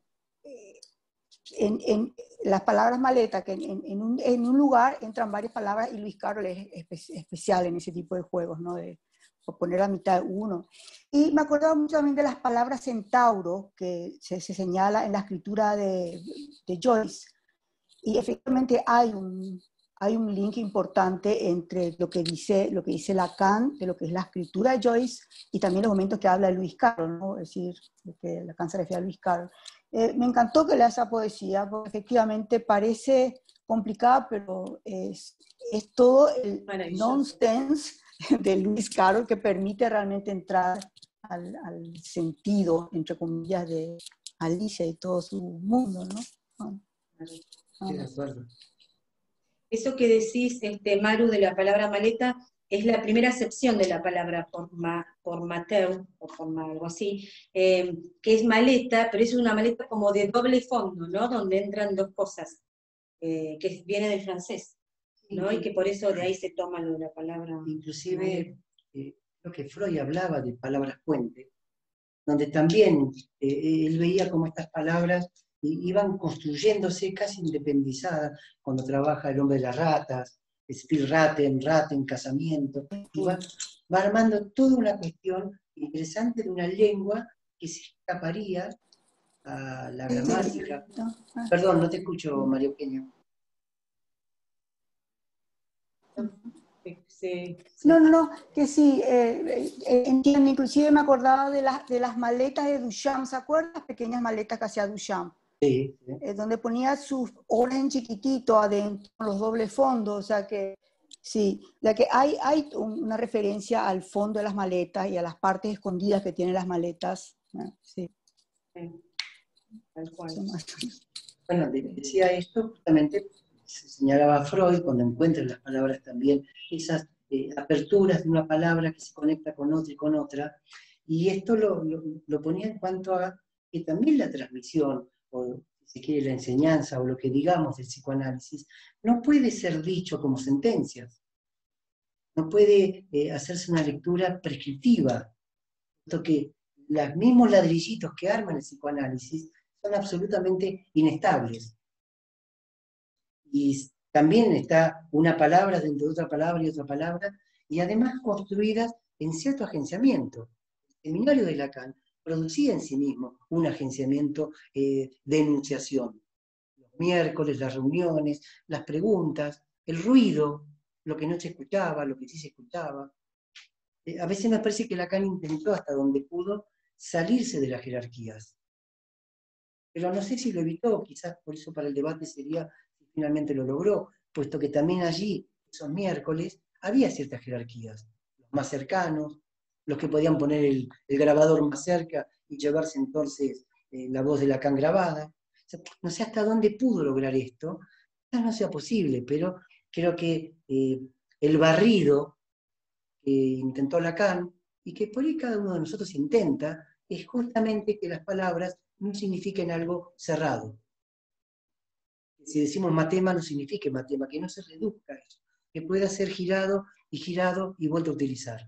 en las palabras maleta, que en un lugar entran varias palabras, y Luis Carlos es especial en ese tipo de juegos, ¿no? Por poner a mitad uno. Y me acordaba mucho también de las palabras centauro, que se señala en la escritura de Joyce. Y efectivamente hay un link importante entre lo que dice Lacan, de lo que es la escritura de Joyce, y también los momentos que habla Luis Carroll, ¿no? Es decir, que Lacan se refiere a Luis Carroll. Me encantó que lea esa poesía, porque efectivamente parece complicada, pero es todo el nonsense de Luis Carroll que permite realmente entrar al sentido, entre comillas, de Alicia y todo su mundo, ¿no? Bueno, Sí, de acuerdo. Eso que decís, Maru, de la palabra maleta, es la primera acepción de la palabra por Mateo, o por algo así, que es maleta, pero es una maleta como de doble fondo, ¿no? Donde entran dos cosas, que viene del francés, ¿no? Y que por eso de ahí se toma lo de la palabra. Inclusive, creo que Freud hablaba de palabras puente, donde también él veía como estas palabras iban construyéndose casi independizadas cuando trabaja El hombre de las ratas, Spielraten, Raten, casamiento, y va armando toda una cuestión interesante de una lengua que se escaparía a la gramática. Perdón, no te escucho, María Eugenia. No, que sí, entiendo, inclusive me acordaba de las maletas de Duchamp, ¿se acuerdan? Las pequeñas maletas que hacía Duchamp, Sí. donde ponía sus obras en chiquitito adentro, los dobles fondos, o sea que sí, la que hay una referencia al fondo de las maletas y a las partes escondidas que tienen las maletas, ¿no? Sí. Tal cual. Bueno, decía esto justamente, se señalaba Freud cuando encuentra en las palabras también esas aperturas de una palabra que se conecta con otra y con otra, y esto lo ponía en cuanto a que también la transmisión, o si quiere la enseñanza, o lo que digamos del psicoanálisis, no puede ser dicho como sentencias, no puede hacerse una lectura prescriptiva, puesto que los mismos ladrillitos que arman el psicoanálisis son absolutamente inestables. y también está una palabra dentro de otra palabra y otra palabra, y además construidas en cierto agenciamiento. El seminario de Lacan producía en sí mismo un agenciamiento de enunciación. Los miércoles, las reuniones, las preguntas, el ruido, lo que no se escuchaba, lo que sí se escuchaba. A veces me parece que Lacan intentó hasta donde pudo salirse de las jerarquías. Pero no sé si lo evitó, quizás por eso para el debate sería si finalmente lo logró, puesto que también allí, esos miércoles, había ciertas jerarquías. Los más cercanos, los que podían poner el grabador más cerca y llevarse entonces la voz de Lacan grabada. O sea, no sé hasta dónde pudo lograr esto, quizás no sea posible, pero creo que el barrido que intentó Lacan, y que por ahí cada uno de nosotros intenta, es justamente que las palabras no signifiquen algo cerrado. Si decimos matema, no signifique matema, que no se reduzca a eso, que pueda ser girado y vuelto a utilizar.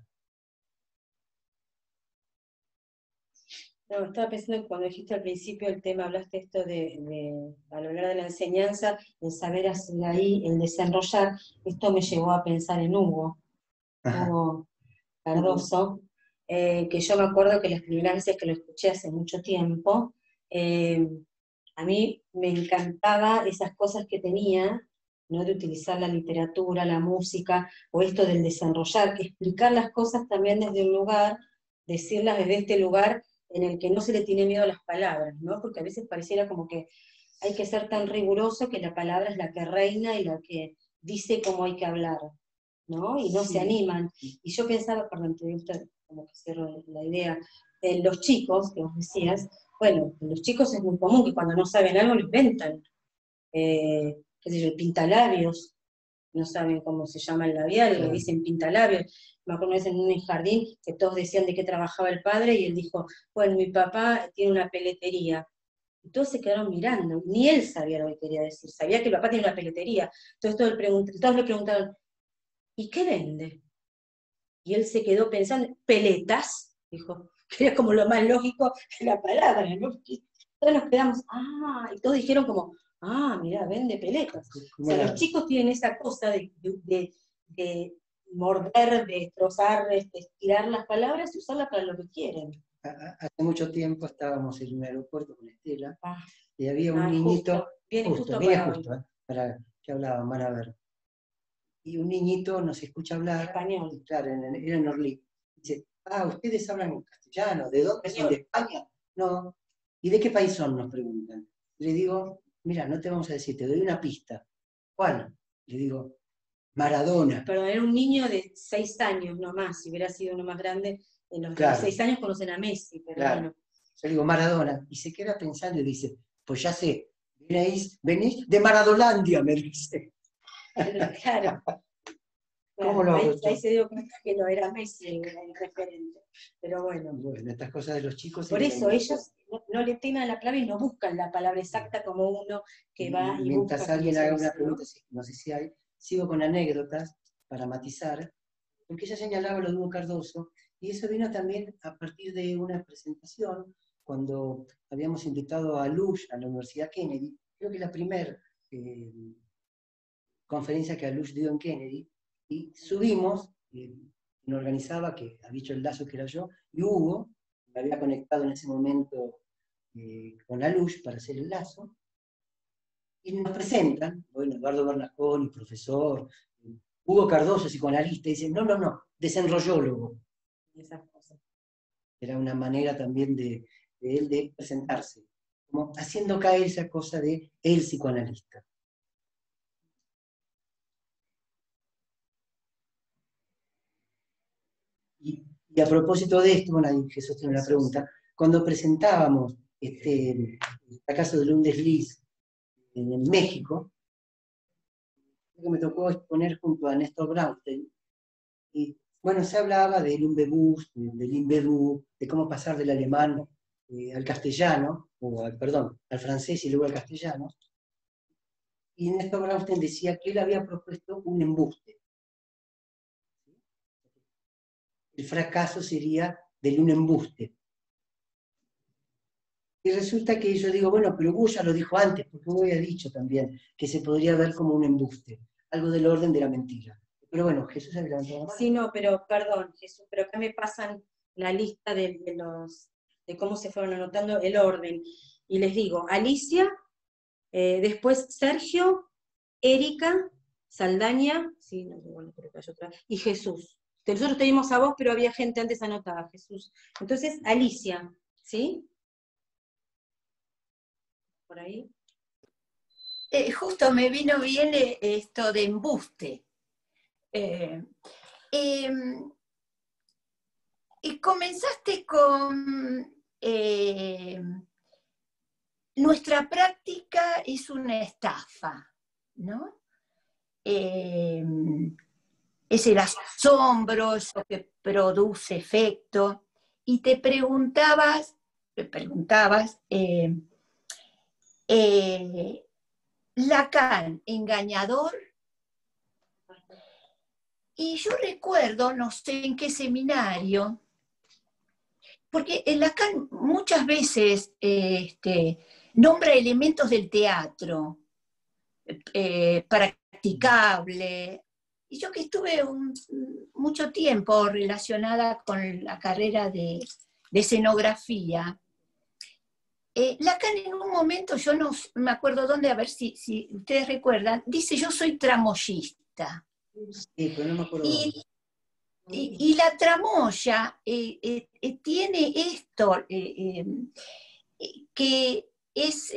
No, estaba pensando que cuando dijiste al principio el tema, hablaste esto al hablar de la enseñanza, el saber hacer ahí, el desenrollar, esto me llevó a pensar en Hugo Cardoso, que yo me acuerdo que las primeras veces que lo escuché hace mucho tiempo, a mí me encantaba esas cosas que tenía, ¿no? De utilizar la literatura, la música, o esto del desenrollar, explicar las cosas también desde un lugar, decirlas desde este lugar en el que no se le tiene miedo a las palabras, ¿no? Porque a veces pareciera como que hay que ser tan riguroso que la palabra es la que reina y la que dice cómo hay que hablar, ¿no? Y no se animan. Y yo pensaba, perdón, te gusta como que cierro la idea, los chicos, que vos decías, bueno, los chicos es muy común que cuando no saben algo lo inventan. Qué sé yo, el pintalabios, no saben cómo se llama el labial, le dicen pintalabios. Me acuerdo una vez en un jardín que todos decían de qué trabajaba el padre y él dijo, bueno, mi papá tiene una peletería. Y todos se quedaron mirando, ni él sabía lo que quería decir, sabía que el papá tiene una peletería. Entonces todos le preguntaron, ¿y qué vende? Y él se quedó pensando, peletas, dijo, que era como lo más lógico de la palabra, ¿no? Y todos nos quedamos, y todos dijeron como, mira, vende peletas. O sea, los chicos tienen esa cosa de morder, de destrozar, de estirar las palabras y usarlas para lo que quieren. Hace mucho tiempo estábamos en un aeropuerto con Estela y había un niñito, viene justo, para que hablaban, van a ver. Y un niñito nos escucha hablar, español. Y claro, era en Orly. Dice, ustedes hablan castellano, ¿de dónde son? ¿De España? No. ¿Y de qué país son? Nos preguntan. Le digo, mira, no te vamos a decir, te doy una pista. ¿Cuál? Le digo, Maradona. Pero era un niño de 6 años nomás, si hubiera sido uno más grande, en los 6 años conocen a Messi, pero bueno. Yo le digo, Maradona, y se queda pensando y dice, pues ya sé, venís de Maradolandia, me dice. Claro. Ahí se dio cuenta que no era Messi el referente. Pero bueno. Bueno, estas cosas de los chicos. Por eso ellos no le temen a la palabra y no buscan la palabra exacta como uno que va y busca. Mientras alguien haga una pregunta, no sé si hay, sigo con anécdotas para matizar, porque ella señalaba lo de Hugo Cardoso, y eso vino también a partir de una presentación, cuando habíamos invitado a Lush a la Universidad Kennedy, creo que la primera conferencia que Lush dio en Kennedy, y subimos, quien organizaba, que había hecho el lazo que era yo, y Hugo, me había conectado en ese momento con la Lush para hacer el lazo, y nos presentan, bueno, Eduardo Bernasconi, profesor, Hugo Cardoso, psicoanalista, y dicen, no, desenrollólogo. Esas cosas. Era una manera también de él de presentarse, como haciendo caer esa cosa de el psicoanalista. Y a propósito de esto, bueno, Jesús tiene una pregunta, cuando presentábamos el caso de un desliz en México, que me tocó exponer junto a Néstor Braunstein, y bueno, se hablaba del Imbebus, del Imbedú, de cómo pasar del alemán al castellano, al francés y luego al castellano, y Néstor Braunstein decía que él había propuesto un embuste. El fracaso sería del un embuste. Y resulta que yo digo, bueno, pero Hugo ya lo dijo antes, porque Hugo había dicho también que se podría ver como un embuste, algo del orden de la mentira. Pero bueno, Jesús había levantado la mano. Sí, no, pero perdón, Jesús, pero acá me pasan la lista de cómo se fueron anotando el orden. Y les digo, Alicia, después Sergio, Erika, Saldaña, sí, no, bueno, creo que hay otra, y Jesús. Nosotros teníamos a vos, pero había gente antes anotada, Jesús. Entonces, Alicia, ¿sí? Por ahí. Justo me vino bien esto de embuste. Y comenzaste con nuestra práctica es una estafa, ¿no? Es el asombro, eso que produce efecto. Y te preguntabas, Lacan, engañador. Y yo recuerdo, no sé en qué seminario, porque Lacan muchas veces nombra elementos del teatro, practicable. Y yo que estuve mucho tiempo relacionada con la carrera de escenografía, Lacan en un momento, yo no me acuerdo dónde, a ver si ustedes recuerdan, dice: yo soy tramoyista. Sí, pero no me acuerdo. Y la tramoya tiene esto, que es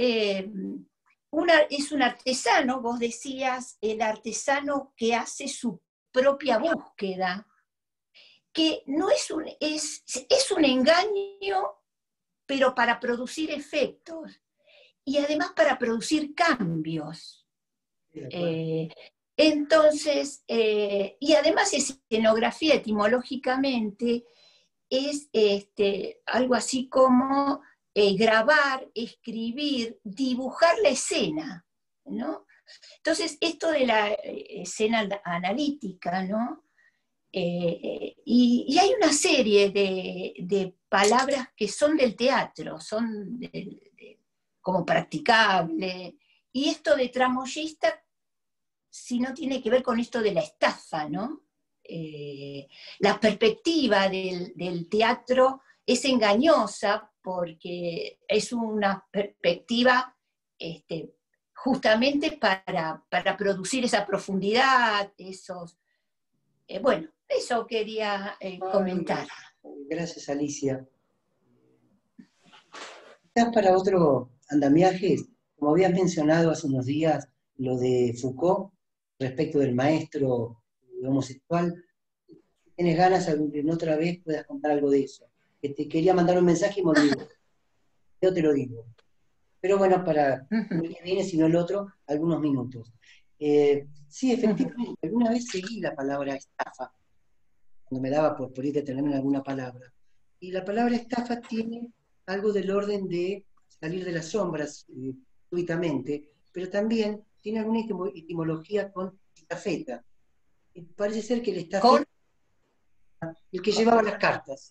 un artesano, vos decías, el artesano que hace su propia búsqueda, que no es un engaño, pero para producir efectos, y además para producir cambios. Entonces, y además escenografía etimológicamente es algo así como grabar, escribir, dibujar la escena, ¿no? Entonces, esto de la escena analítica, ¿no? Y hay una serie de palabras que son del teatro, son como practicable, y esto de tramoyista, si no tiene que ver con esto de la estafa, ¿no? La perspectiva del teatro es engañosa porque es una perspectiva justamente para producir esa profundidad, esos... bueno, eso quería comentar. Gracias, Alicia. Quizás para otro andamiaje, como habías mencionado hace unos días, lo de Foucault, respecto del maestro homosexual, si tienes ganas en otra vez puedas contar algo de eso. Que te quería mandar un mensaje y me olvidé. Yo te lo digo. Pero bueno, para el que viene, sino el otro, algunos minutos. Sí, efectivamente, alguna vez seguí la palabra estafa, cuando me daba por ir detenerme en alguna palabra. Y la palabra estafa tiene algo del orden de salir de las sombras súbitamente, pero también tiene alguna etimología con estafeta. Y parece ser que el estafeta, el que llevaba las cartas.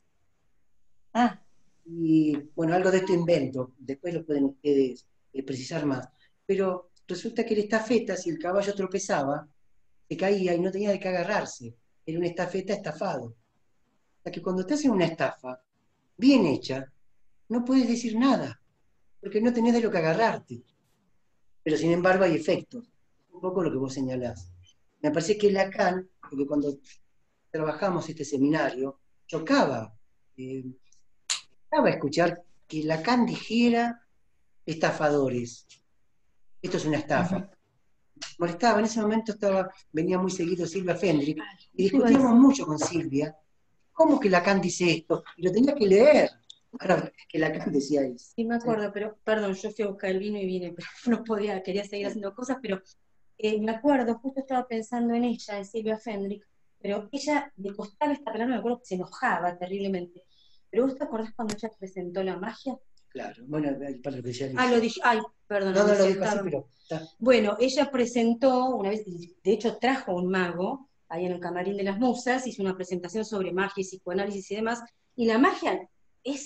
Y bueno, algo de esto invento, después lo pueden ustedes precisar más. Pero resulta que el estafeta, si el caballo tropezaba, se caía y no tenía de qué agarrarse. Era una estafeta estafado. O sea que cuando te hacen una estafa bien hecha, no puedes decir nada, porque no tenés de lo que agarrarte. Pero sin embargo hay efectos. Un poco lo que vos señalás. Me parece que Lacan, porque cuando trabajamos este seminario, chocaba escuchar que Lacan dijera estafadores. Esto es una estafa. Molestaba, en ese momento venía muy seguido Silvia Fendrick, y discutíamos mucho con Silvia, ¿cómo que Lacan dice esto? Y lo tenía que leer para que Lacan decía eso. Sí, me acuerdo, pero perdón, yo fui a buscar el vino y vine, pero no podía, quería seguir haciendo cosas, pero me acuerdo, justo estaba pensando en ella, en Silvia Fendrick, pero ella le costaba esta palabra, me acuerdo que se enojaba terriblemente. Pero ¿vos te acordás cuando ella presentó la magia? Claro, bueno, para lo que ya lo dije, perdón. No lo dijo así, pero... Bueno, ella presentó, una vez, de hecho trajo un mago, ahí en el Camarín de las Musas, hizo una presentación sobre magia y psicoanálisis y demás, y la magia es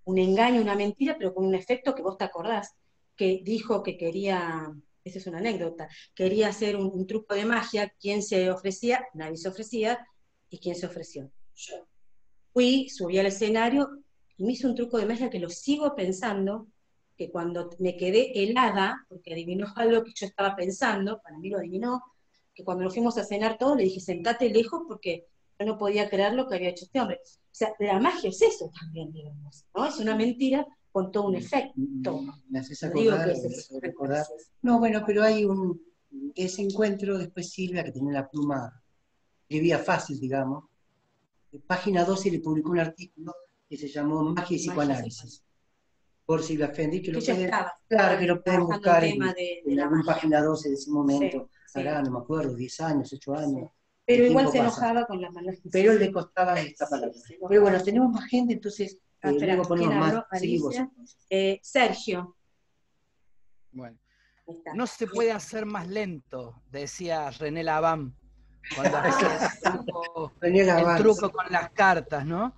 un engaño, una mentira, pero con un efecto que vos te acordás, que dijo que quería, esa es una anécdota, quería hacer un truco de magia, ¿quién se ofrecía? Nadie se ofrecía, ¿y quién se ofreció? Yo. Fui, subí al escenario y me hice un truco de magia que lo sigo pensando, que cuando me quedé helada, porque adivinó algo que yo estaba pensando, para mí lo adivinó, que cuando nos fuimos a cenar todos le dije, sentate lejos porque yo no podía creer lo que había hecho este hombre. O sea, la magia es eso también, digamos, ¿no? Es una mentira con todo un efecto. Me haces No digo acordar, que me es haces recordar. No, bueno, pero hay ese encuentro, después Silvia, que tenía la pluma, escribía fácil, digamos. En página 12 le publicó un artículo que se llamó Magia y Psicoanálisis, por Silvia Fendi, que que lo ya pueden, estaba claro, que lo pueden trabajando buscar el tema de en la alguna magia. página 12 de ese momento, Sí, hará, sí. no me acuerdo, 10 años, 8 años. Sí. Pero El igual tiempo se pasa. enojaba con las palabras. Pero le costaba esta palabra. Pero bueno, tenemos más gente, entonces Espera, luego ¿quién ponemos más. habló? Seguimos Alicia. entonces. Sergio. Bueno, Ahí está. no se puede hacer más lento, decía René Laván cuando hacía René el Laván, truco con las cartas, ¿no?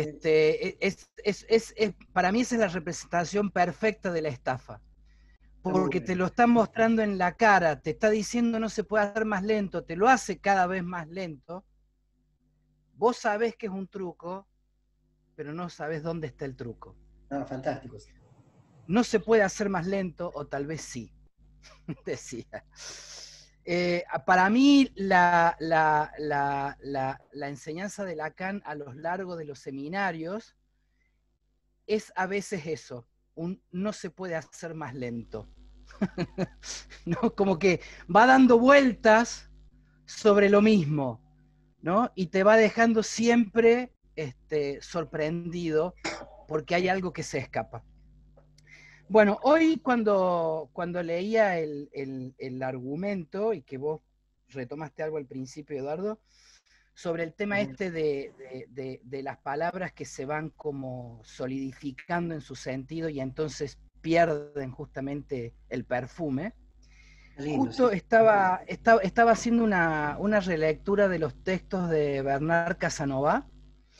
Para mí esa es la representación perfecta de la estafa. Porque te lo están mostrando en la cara, te está diciendo no se puede hacer más lento, te lo hace cada vez más lento. Vos sabés que es un truco, pero no sabés dónde está el truco. No, fantástico. No se puede hacer más lento, o tal vez sí, decía. Para mí, la enseñanza de Lacan a lo largo de los seminarios es a veces eso, no se puede hacer más lento. ¿No? Como que va dando vueltas sobre lo mismo, ¿no? Y te va dejando siempre sorprendido porque hay algo que se escapa. Bueno, hoy cuando leía el argumento, y que vos retomaste algo al principio, Eduardo, sobre el tema de las palabras que se van como solidificando en su sentido y entonces pierden justamente el perfume. Justo estaba haciendo una relectura de los textos de Bernard Casanova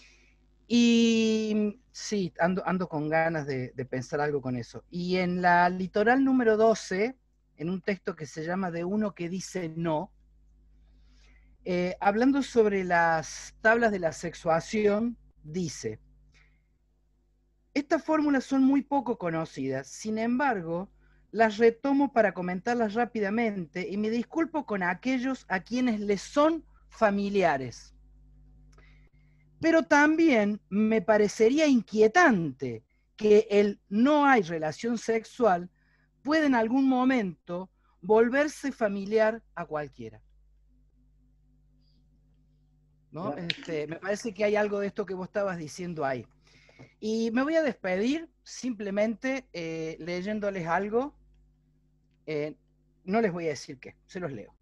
y sí, ando con ganas de pensar algo con eso. Y en la Litoral número 12, en un texto que se llama De uno que dice no, hablando sobre las tablas de la sexuación, dice: estas fórmulas son muy poco conocidas, sin embargo, las retomo para comentarlas rápidamente y me disculpo con aquellos a quienes les son familiares. Pero también me parecería inquietante que el no hay relación sexual pueda en algún momento volverse familiar a cualquiera. ¿No? Me parece que hay algo de esto que vos estabas diciendo ahí. Y me voy a despedir simplemente leyéndoles algo. No les voy a decir qué, se los leo.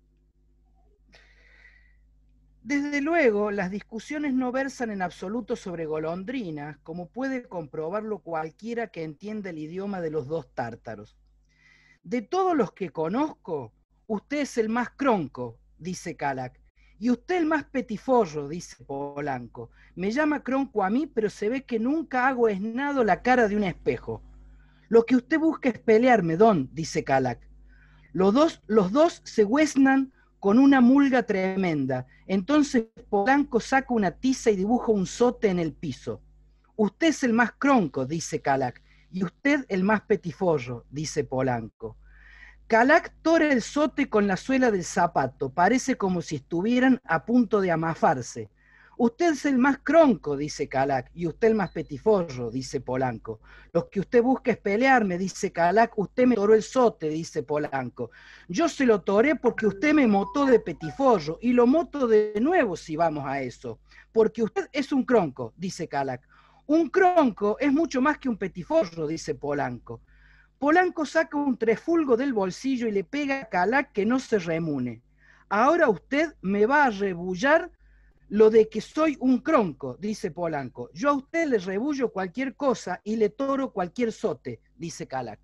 Desde luego, las discusiones no versan en absoluto sobre golondrinas, como puede comprobarlo cualquiera que entienda el idioma de los dos tártaros. De todos los que conozco, usted es el más cronco, dice Calac, y usted el más petiforro, dice Polanco. Me llama cronco a mí, pero se ve que nunca hago esnado la cara de un espejo. Lo que usted busca es pelearme, don, dice Calac. Los dos se huesnan con una mulga tremenda. Entonces Polanco saca una tiza y dibuja un zote en el piso. Usted es el más cronco, dice Calac, y usted el más petiforro, dice Polanco. Calac tora el zote con la suela del zapato, parece como si estuvieran a punto de amafarse. Usted es el más cronco, dice Calac, y usted el más petiforro, dice Polanco. Lo que usted busca es pelearme, dice Calac, usted me toró el zote, dice Polanco. Yo se lo toré porque usted me motó de petiforro, y lo moto de nuevo si vamos a eso, porque usted es un cronco, dice Calac. Un cronco es mucho más que un petiforro, dice Polanco. Polanco saca un trefulgo del bolsillo y le pega a Calac que no se remune. Ahora usted me va a rebullar lo de que soy un cronco, dice Polanco. Yo a usted le rebullo cualquier cosa y le toro cualquier zote, dice Calac.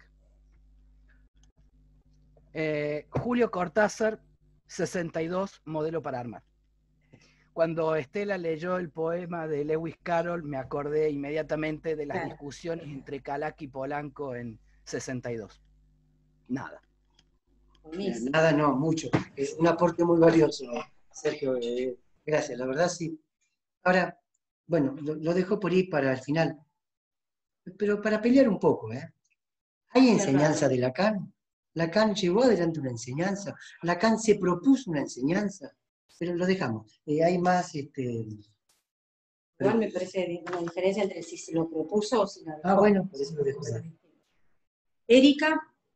Julio Cortázar, 62, modelo para armar. cuando Estela leyó el poema de Lewis Carroll, me acordé inmediatamente de las Claro. discusiones entre Calac y Polanco en 62. Nada. Buenísimo. Nada, no, mucho. Es un aporte muy valioso, Sergio. Gracias, la verdad sí. Ahora, bueno, lo dejo por ahí para el final. Pero para pelear un poco, ¿eh? ¿Hay enseñanza de Lacan? Lacan llevó adelante una enseñanza. Lacan se propuso una enseñanza. Pero lo dejamos. Hay más, Igual me parece una diferencia entre si se lo propuso o si lo dejó. Ah, bueno, por eso lo dejo. Erika.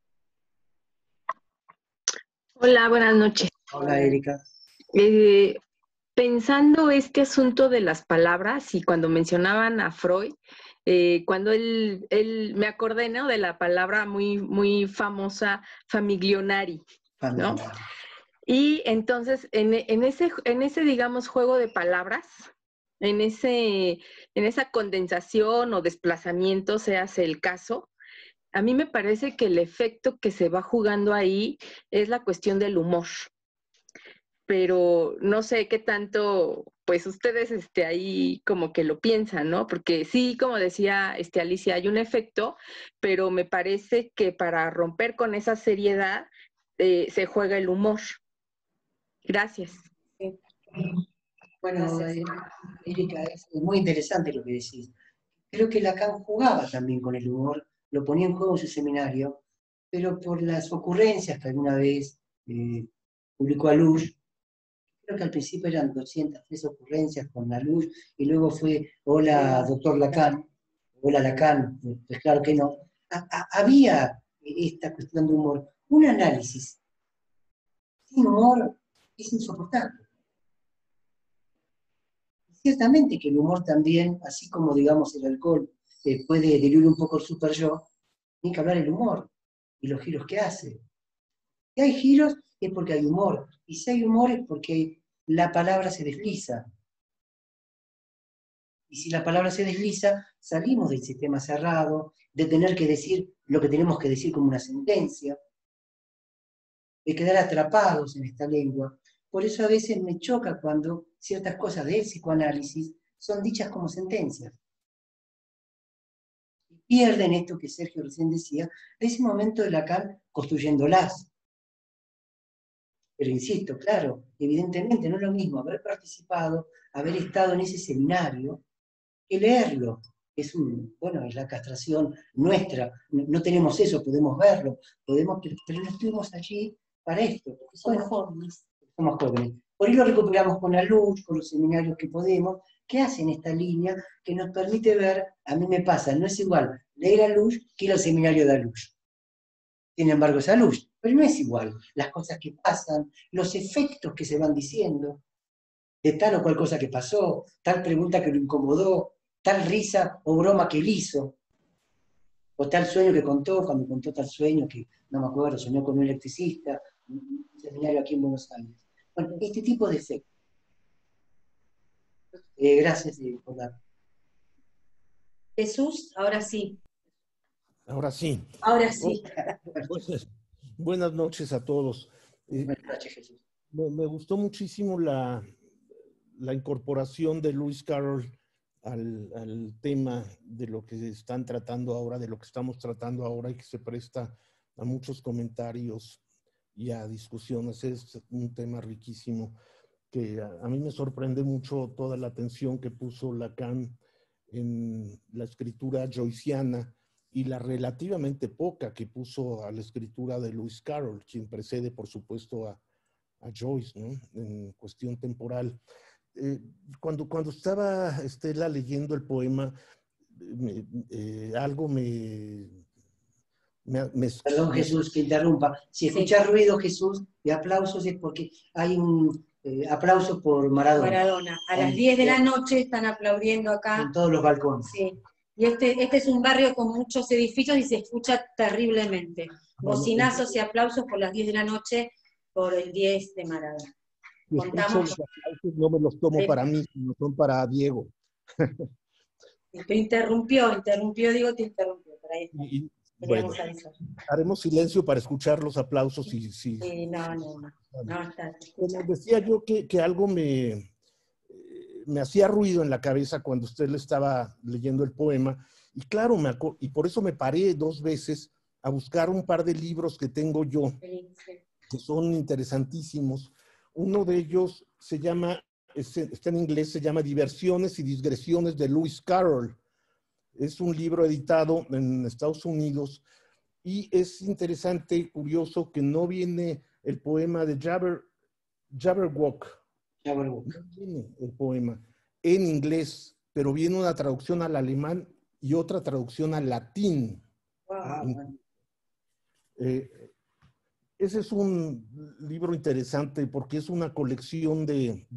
Hola, buenas noches. Hola, Erika. Pensando este asunto de las palabras y cuando mencionaban a Freud, cuando él me acordé, ¿no?, de la palabra muy, muy famosa famiglionari, ¿no? Y entonces en ese, digamos, juego de palabras, en esa condensación o desplazamiento, se hace el caso, a mí me parece que el efecto que se va jugando ahí es la cuestión del humor. Pero no sé qué tanto, pues ustedes ahí como que lo piensan, ¿no? Porque sí, como decía Alicia, hay un efecto, pero me parece que para romper con esa seriedad se juega el humor. Gracias. Sí. Bueno, Erika, es muy interesante lo que decís. Creo que Lacan jugaba también con el humor, lo ponía en juego en su seminario, pero por las ocurrencias que alguna vez publicó a luz. Creo que al principio eran 203 ocurrencias con la luz, y luego fue, hola, doctor Lacan, hola Lacan, pues claro que no. Había esta cuestión de humor. Un análisis sin humor es insoportable. Ciertamente que el humor también, así como digamos el alcohol puede diluir un poco el super yo, tiene que hablar el humor y los giros que hace. Si hay giros es porque hay humor, y si hay humor es porque la palabra se desliza. Y si la palabra se desliza, salimos del sistema cerrado, de tener que decir lo que tenemos que decir como una sentencia, de quedar atrapados en esta lengua. Por eso a veces me choca cuando ciertas cosas del psicoanálisis son dichas como sentencias. Y pierden esto que Sergio recién decía, de ese momento de Lacan construyéndolas. Pero insisto, claro, evidentemente no es lo mismo haber participado, haber estado en ese seminario, que leerlo. Es la castración nuestra. No tenemos eso, podemos verlo, pero no estuvimos allí para esto, porque somos jóvenes. Por ahí lo recuperamos con la luz, con los seminarios que podemos, que hacen esta línea que nos permite ver, a mí me pasa, no es igual leer a luz que ir al seminario de la luz. Sin embargo, es a luz, pero no es igual. Las cosas que pasan, los efectos que se van diciendo, de tal o cual cosa que pasó, tal pregunta que lo incomodó, tal risa o broma que él hizo, o tal sueño que contó, cuando contó tal sueño que, no me acuerdo, soñó con un electricista, un seminario aquí en Buenos Aires. Bueno, este tipo de efectos. Gracias por dar. Jesús, ahora sí. Ahora sí. Ahora sí. Buenas noches a todos. Buenas noches, Jesús. Me gustó muchísimo la incorporación de Lewis Carroll al tema de lo que están tratando ahora, de lo que estamos tratando ahora, y que se presta a muchos comentarios y a discusiones. Es un tema riquísimo que a mí me sorprende mucho toda la atención que puso Lacan en la escritura joyciana y la relativamente poca que puso a la escritura de Lewis Carroll, quien precede, por supuesto, a Joyce, ¿no?, en cuestión temporal. Cuando estaba Estela leyendo el poema, algo me Perdón, Jesús, que interrumpa. Si escuchás ruido, Jesús, de aplausos, es porque hay un aplauso por Maradona. Maradona. A las 10 de la noche están aplaudiendo acá. En todos los balcones. Sí. Y este es un barrio con muchos edificios y se escucha terriblemente. Bocinazos y aplausos por las 10 de la noche por el 10 de Maradona. Si escucho los aplausos, no me los tomo para mí, sino son para Diego. Te interrumpió, digo, te interrumpió. Por ahí está. Bueno, haremos silencio para escuchar los aplausos. Sí, no, está. Como decía yo que algo me me hacía ruido en la cabeza cuando usted le estaba leyendo el poema. Y claro, y por eso me paré 2 veces a buscar un par de libros que tengo yo, que son interesantísimos. Uno de ellos se llama, está en inglés, se llama Diversiones y Digresiones de Lewis Carroll. Es un libro editado en Estados Unidos y es interesante y curioso que no viene el poema de Jabberwock. No viene el poema en inglés, pero viene una traducción al alemán y otra traducción al latín. Wow. Ese es un libro interesante porque es una colección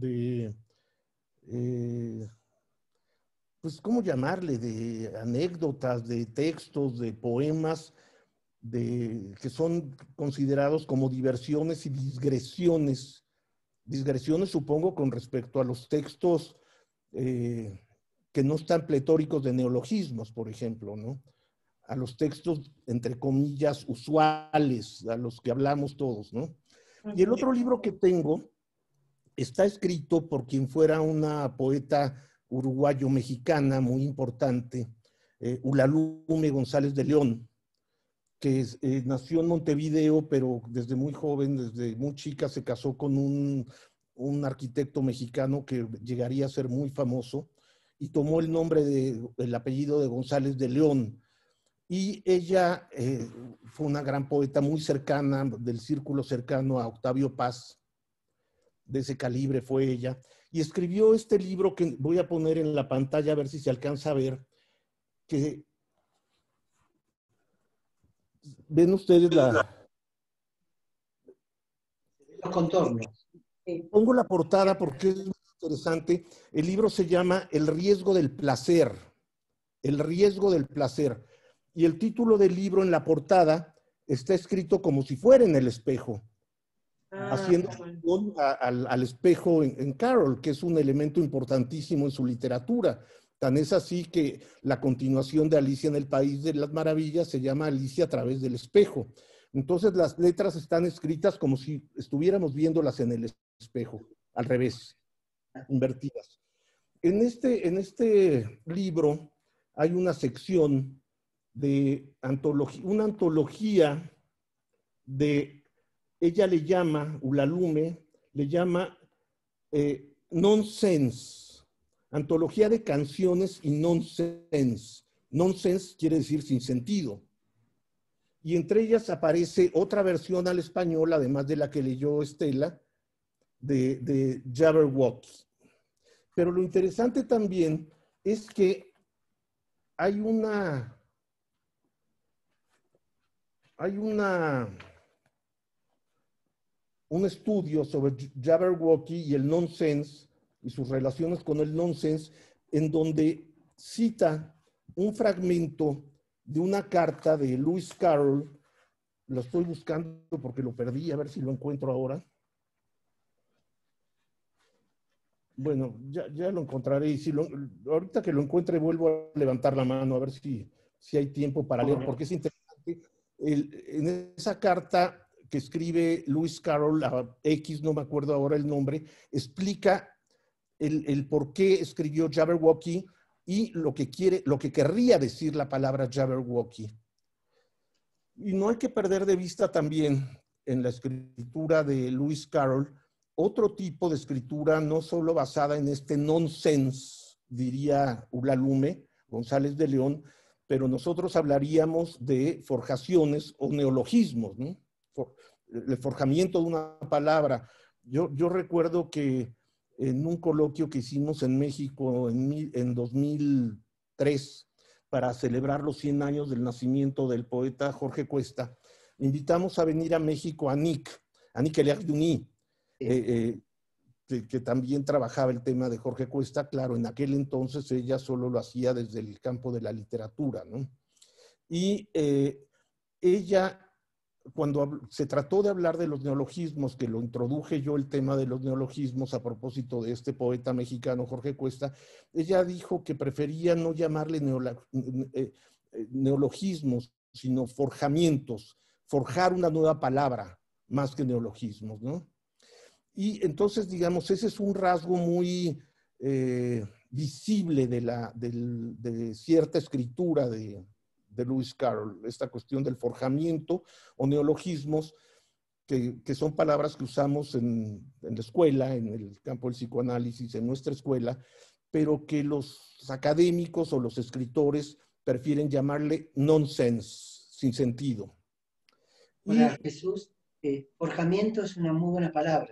pues, ¿cómo llamarle? De anécdotas, de textos, de poemas, que son considerados como diversiones y digresiones. Digresiones, supongo, con respecto a los textos que no están pletóricos de neologismos, por ejemplo, ¿no? A los textos, entre comillas, usuales, a los que hablamos todos, ¿no? Y el otro libro que tengo está escrito por quien fuera una poeta uruguayo-mexicana muy importante, Ulalume González de León, que nació en Montevideo, pero desde muy joven, desde muy chica, se casó con un arquitecto mexicano que llegaría a ser muy famoso y tomó el nombre el apellido de González de León. Y ella fue una gran poeta muy cercana, del círculo cercano a Octavio Paz, de ese calibre fue ella, y escribió este libro que voy a poner en la pantalla a ver si se alcanza a ver, que ven ustedes los contornos. Pongo la portada porque es muy interesante. El libro se llama El riesgo del placer. El riesgo del placer. Y el título del libro en la portada está escrito como si fuera en el espejo, haciendo alusión al espejo en Carroll, que es un elemento importantísimo en su literatura. Tan es así que la continuación de Alicia en el País de las Maravillas se llama Alicia a través del espejo. Entonces las letras están escritas como si estuviéramos viéndolas en el espejo, al revés, invertidas. En este libro hay una sección de una antología de, ella le llama, Ulalume, le llama Nonsense, antología de canciones y nonsense. Nonsense quiere decir sin sentido. Y entre ellas aparece otra versión al español, además de la que leyó Estela, de Jabberwocky. Pero lo interesante también es que hay un estudio sobre Jabberwocky y el nonsense y sus relaciones con el nonsense, en donde cita un fragmento de una carta de Lewis Carroll. Lo estoy buscando porque lo perdí, a ver si lo encuentro ahora. Bueno, ya lo encontraré. Y ahorita que lo encuentre vuelvo a levantar la mano a ver si hay tiempo para leer, porque es interesante. En esa carta que escribe Lewis Carroll a X, no me acuerdo ahora el nombre, explica el por qué escribió Jabberwocky y lo que querría decir la palabra Jabberwocky. Y no hay que perder de vista también en la escritura de Lewis Carroll otro tipo de escritura no solo basada en este nonsense, diría Ulalume González de León, pero nosotros hablaríamos de forjaciones o neologismos, ¿no? El forjamiento de una palabra. Yo recuerdo que en un coloquio que hicimos en México en 2003, para celebrar los 100 años del nacimiento del poeta Jorge Cuesta, invitamos a venir a México a Annick Elias-Duny, que también trabajaba el tema de Jorge Cuesta. Claro, en aquel entonces ella solo lo hacía desde el campo de la literatura, ¿no? Y ella, cuando se trató de hablar de los neologismos, que lo introduje yo el tema de los neologismos a propósito de este poeta mexicano Jorge Cuesta, ella dijo que prefería no llamarle neologismos, sino forjamientos, forjar una nueva palabra, más que neologismos, ¿no? Y entonces, digamos, ese es un rasgo muy visible de cierta escritura de Lewis Carroll, esta cuestión del forjamiento o neologismos, que son palabras que usamos en la escuela, en el campo del psicoanálisis, en nuestra escuela, pero que los académicos o los escritores prefieren llamarle nonsense, sin sentido. Hola, Jesús, forjamiento es una muy buena palabra.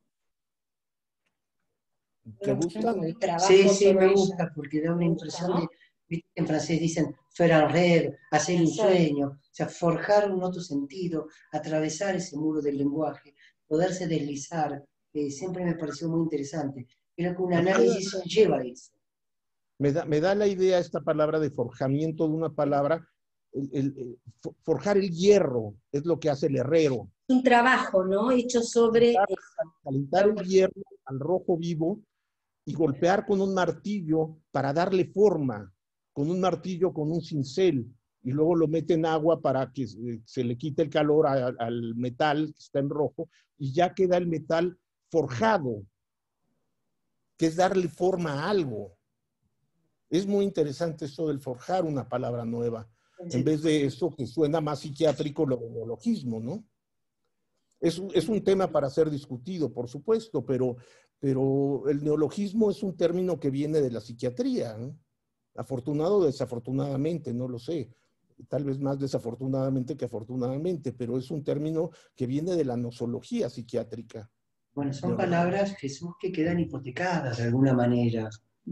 ¿Te gusta? Sí, me gusta, porque da una impresión de, ¿viste? En francés dicen faire un rêve, hacer un sueño, o sea, forjar un otro sentido, atravesar ese muro del lenguaje, poderse deslizar, siempre me pareció muy interesante. Creo que un análisis lleva eso. Me da la idea esta palabra de forjamiento de una palabra, forjar el hierro es lo que hace el herrero. Un trabajo, ¿no? Hecho sobre... Calentar el hierro al rojo vivo y golpear con un martillo para darle forma, con un martillo, con un cincel, y luego lo mete en agua para que se le quite el calor al metal que está en rojo, y ya queda el metal forjado, que es darle forma a algo. Es muy interesante eso del forjar una palabra nueva, en vez de eso que suena más psiquiátrico, lo del neologismo, ¿no? Es un tema para ser discutido, por supuesto, pero el neologismo es un término que viene de la psiquiatría, ¿no? Afortunado o desafortunadamente, no lo sé. Tal vez más desafortunadamente que afortunadamente, pero es un término que viene de la nosología psiquiátrica. Bueno, son palabras, Jesús, que quedan hipotecadas de alguna manera.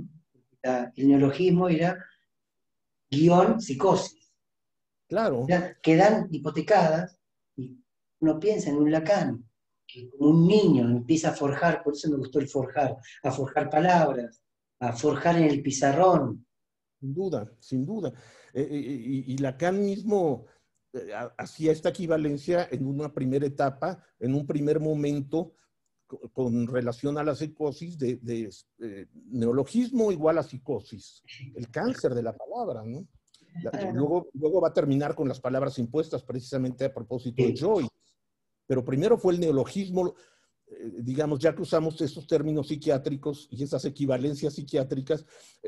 El neologismo era guión psicosis. Claro. O sea, quedan hipotecadas y uno piensa en un Lacan, que como un niño empieza a forjar, por eso me gustó el forjar, a forjar palabras, a forjar en el pizarrón. Sin duda, sin duda. Y Lacan mismo hacía esta equivalencia en una primera etapa, en un primer momento, con relación a la psicosis, de neologismo igual a psicosis, el cáncer de la palabra, ¿no? Luego va a terminar con las palabras impuestas, precisamente a propósito de Joyce. Pero primero fue el neologismo, digamos, ya que usamos esos términos psiquiátricos y esas equivalencias psiquiátricas,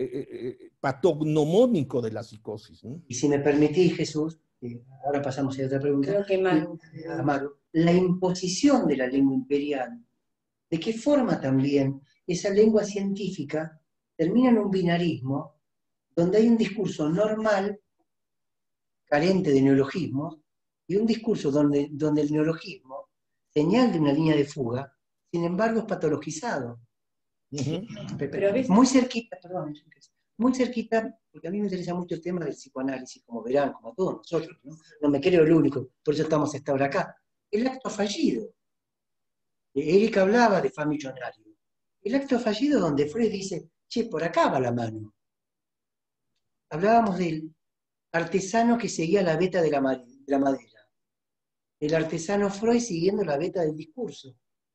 patognomónico de la psicosis, ¿no? Y si me permitís, Jesús, ahora pasamos a otra pregunta. Creo que Maru, la imposición de la lengua imperial, ¿de qué forma también esa lengua científica termina en un binarismo donde hay un discurso normal, carente de neologismos, y un discurso donde el neologismo, señal de una línea de fuga, sin embargo es patologizado? Pero muy cerquita, perdón, muy cerquita, porque a mí me interesa mucho el tema del psicoanálisis, como verán, como a todos nosotros, ¿no? No me creo el único, por eso estamos hasta ahora acá. El acto fallido. Erika hablaba de fa millonario. El acto fallido donde Freud dice, che, por acá va la mano. Hablábamos del artesano que seguía la veta de la madera. El artesano Freud siguiendo la veta del discurso.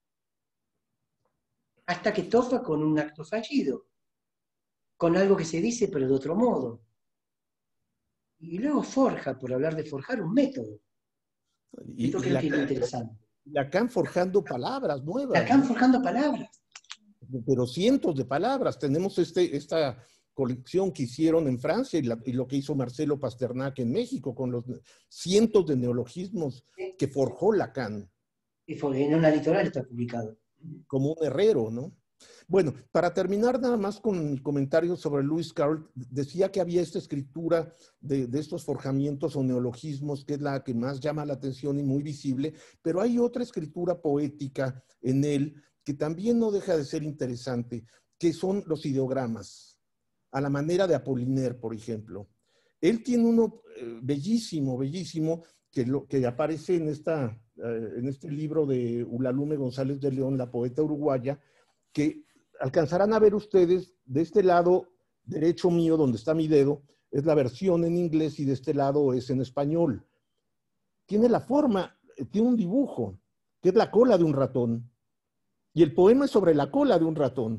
Hasta que topa con un acto fallido. Con algo que se dice pero de otro modo. Y luego forja, por hablar de forjar, un método. Esto creo que es lo interesante. Lacan forjando palabras nuevas. Lacan forjando palabras. Pero cientos de palabras. Tenemos esta colección que hicieron en Francia y lo que hizo Marcelo Pasternak en México con los cientos de neologismos que forjó Lacan. Y en una litoral está publicado. Como un herrero, ¿no? Bueno, para terminar nada más con mi comentario sobre Lewis Carroll, decía que había esta escritura de estos forjamientos o neologismos, que es la que más llama la atención y muy visible, pero hay otra escritura poética en él que también no deja de ser interesante, que son los ideogramas, a la manera de Apollinaire, por ejemplo. Él tiene uno bellísimo, bellísimo, que aparece en este libro de Ulalume González de León, la poeta uruguaya, que alcanzarán a ver ustedes de este lado derecho mío, donde está mi dedo, es la versión en inglés y de este lado es en español. Tiene la forma, tiene un dibujo, que es la cola de un ratón. Y el poema es sobre la cola de un ratón.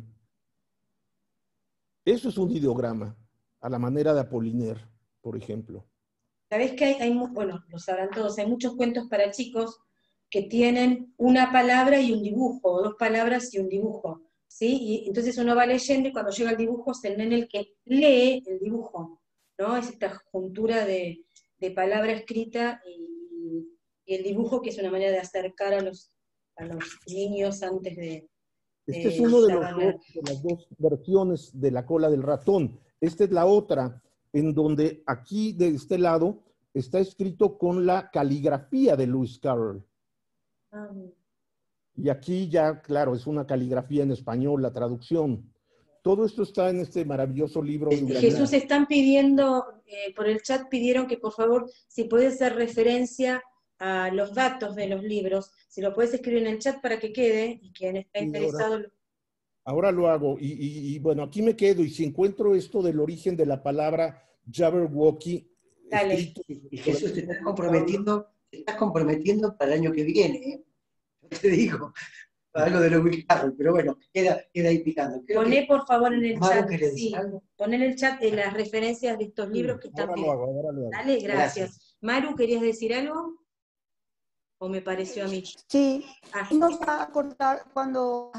Eso es un ideograma, a la manera de Apollinaire, por ejemplo. Sabés que bueno, lo sabrán todos, hay muchos cuentos para chicos que tienen una palabra y un dibujo, o dos palabras y un dibujo. ¿sí? Y entonces uno va leyendo y cuando llega el dibujo es el nene el que lee el dibujo, ¿no? Es esta juntura de palabra escrita y el dibujo, que es una manera de acercar a los niños antes de Este es uno de saber. de las dos versiones de la cola del ratón. Esta es la otra, en donde aquí de este lado está escrito con la caligrafía de Lewis Carroll. Ah. Y aquí ya, claro, es una caligrafía en español, la traducción. Todo esto está en este maravilloso libro. Jesús, están pidiendo, por el chat pidieron que por favor, si puede hacer referencia a los datos de los libros, si lo puedes escribir en el chat para que quede, y quien está interesado... Ahora lo hago, y bueno, aquí me quedo, y si encuentro esto del origen de la palabra Jabberwocky, dale. Y Jesús, te estás comprometiendo para el año que viene, ¿eh? Yo te digo, algo de Lewis Carroll, pero bueno, queda ahí picando. Poné por favor en el chat, sí, poné en el chat las referencias de estos libros que están pidiendo. Ahora lo hago. Dale, gracias. Maru, ¿querías decir algo? ¿O me pareció a mí? Sí, nos va a cortar cuando...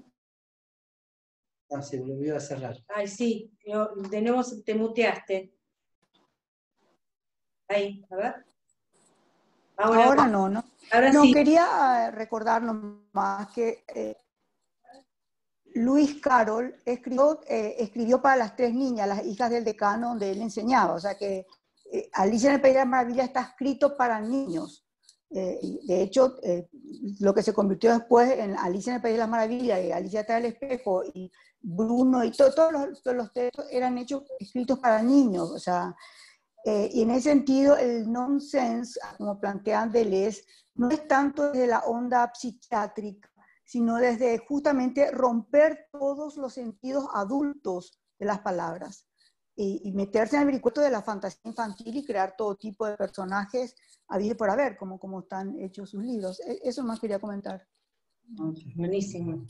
No, se volvió a cerrar. Ay, sí, de nuevo te muteaste. Ahí, a ver. Ahora no. Ahora no, sí. Quería recordar nomás que Lewis Carroll escribió para las 3 niñas, las hijas del decano, donde él enseñaba. O sea que Alicia en el País de las Maravillas está escrito para niños. De hecho, lo que se convirtió después en Alicia en el País de las Maravillas, y Alicia trae el espejo, y Bruno, y todos los textos eran escritos para niños. O sea, y en ese sentido, el nonsense, como plantean Deleuze, no es tanto desde la onda psiquiátrica, sino desde justamente romper todos los sentidos adultos de las palabras y meterse en el vericueto de la fantasía infantil y crear todo tipo de personajes a vivir por haber, como están hechos sus libros. Eso más quería comentar. Buenísimo.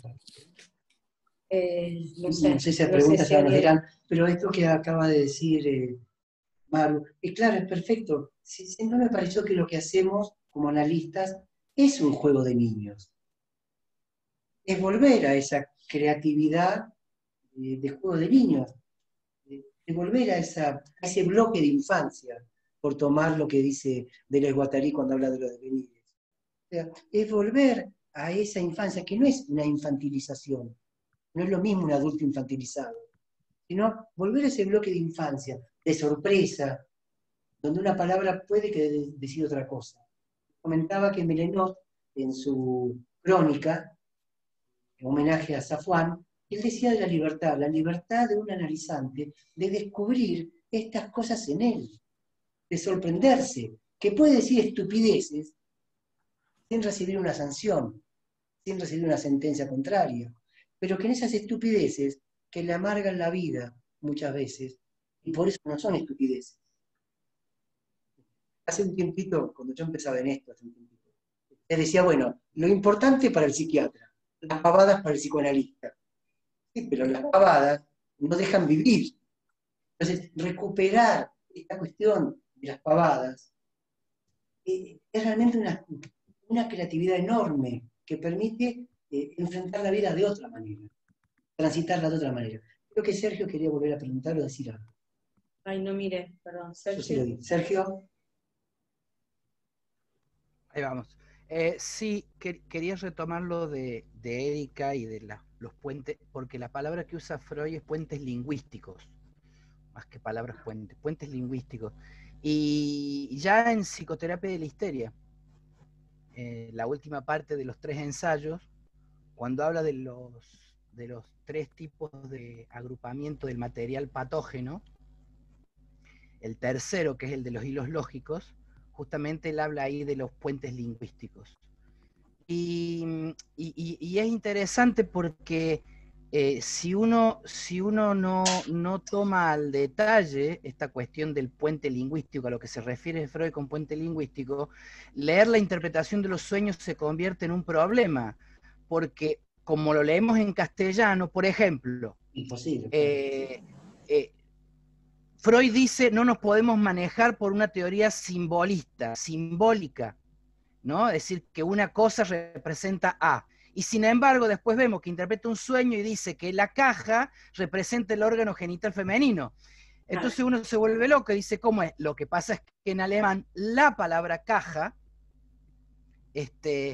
No sé si esas preguntas ya nos dirán, pero esto que acaba de decir Maru, y claro, es perfecto. No me pareció que lo que hacemos como analistas es un juego de niños. Es volver a esa creatividad de juego de niños, de volver a ese bloque de infancia, por tomar lo que dice Deleuze Guattari cuando habla de los devenires. O sea, es volver a esa infancia, que no es una infantilización, no es lo mismo un adulto infantilizado, sino volver a ese bloque de infancia, de sorpresa, donde una palabra puede decir otra cosa. Comentaba que Melenot, en su crónica, en homenaje a Safwan, él decía de la libertad de un analizante, de descubrir estas cosas en él, de sorprenderse, que puede decir estupideces sin recibir una sanción, sin recibir una sentencia contraria, pero que en esas estupideces que le amargan la vida muchas veces, y por eso no son estupideces. Hace un tiempito, cuando yo empezaba en esto, les decía, bueno, lo importante para el psiquiatra, las pavadas para el psicoanalista. Sí, pero las pavadas no dejan vivir. Entonces, recuperar esta cuestión de las pavadas es realmente una creatividad enorme que permite enfrentar la vida de otra manera, transitarla de otra manera. Creo que Sergio quería volver a preguntar o decir algo. Ay, no mire, perdón, Sergio. Sí lo digo. Sergio. Ahí vamos. Sí, quería retomar lo de Erika y de los puentes, porque la palabra que usa Freud es puentes lingüísticos, más que palabras puentes lingüísticos. Y ya en Psicoterapia de la Histeria, la última parte de los 3 ensayos, cuando habla de los 3 tipos de agrupamiento del material patógeno, el tercero, que es el de los hilos lógicos, justamente él habla ahí de los puentes lingüísticos. Y es interesante porque si uno no toma al detalle esta cuestión del puente lingüístico, a lo que se refiere Freud con puente lingüístico, leer la interpretación de los sueños se convierte en un problema, porque como lo leemos en castellano, por ejemplo, imposible. Freud dice no nos podemos manejar por una teoría simbólica, ¿no? Es decir, que una cosa representa A. Y sin embargo, después vemos que interpreta un sueño y dice que la caja representa el órgano genital femenino. Entonces uno se vuelve loco y dice, ¿cómo es? Lo que pasa es que en alemán la palabra caja es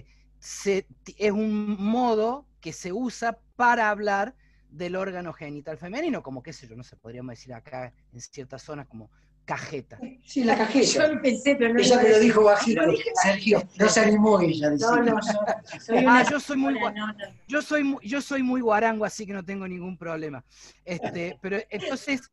un modo que se usa para hablar del órgano genital femenino, como qué sé yo, no sé, podríamos decir acá en ciertas zonas como cajeta. Sí, la cajeta. Yo lo pensé, pero no ella lo me lo dije. dijo bajito, Sergio, no se animó ella. No, no, soy una yo soy muy no. yo soy muy guarango, así que no tengo ningún problema. Pero entonces,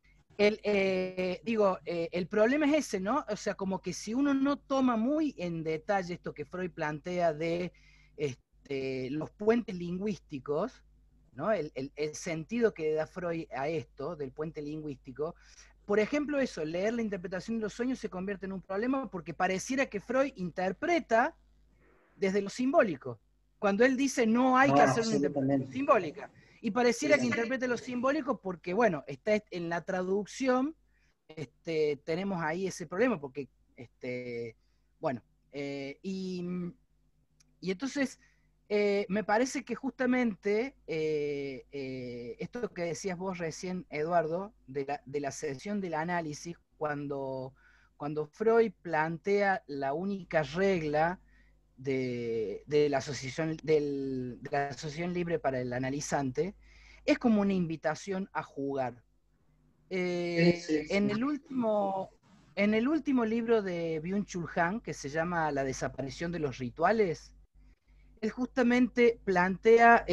el problema es ese, ¿no? O sea, como que si uno no toma muy en detalle esto que Freud plantea de los puentes lingüísticos, ¿no? El sentido que da Freud a esto, del puente lingüístico, por ejemplo, eso, leer la interpretación de los sueños se convierte en un problema porque pareciera que Freud interpreta desde lo simbólico, cuando él dice no hay que hacer una interpretación simbólica. Y pareciera que interprete lo simbólico porque, bueno, está en la traducción, tenemos ahí ese problema, porque, bueno, y entonces me parece que justamente esto que decías vos recién, Eduardo, de la sesión del análisis, cuando Freud plantea la única regla de la asociación libre para el analizante, es como una invitación a jugar. En el último libro de Byung-Chul Han, que se llama La desaparición de los rituales, él justamente plantea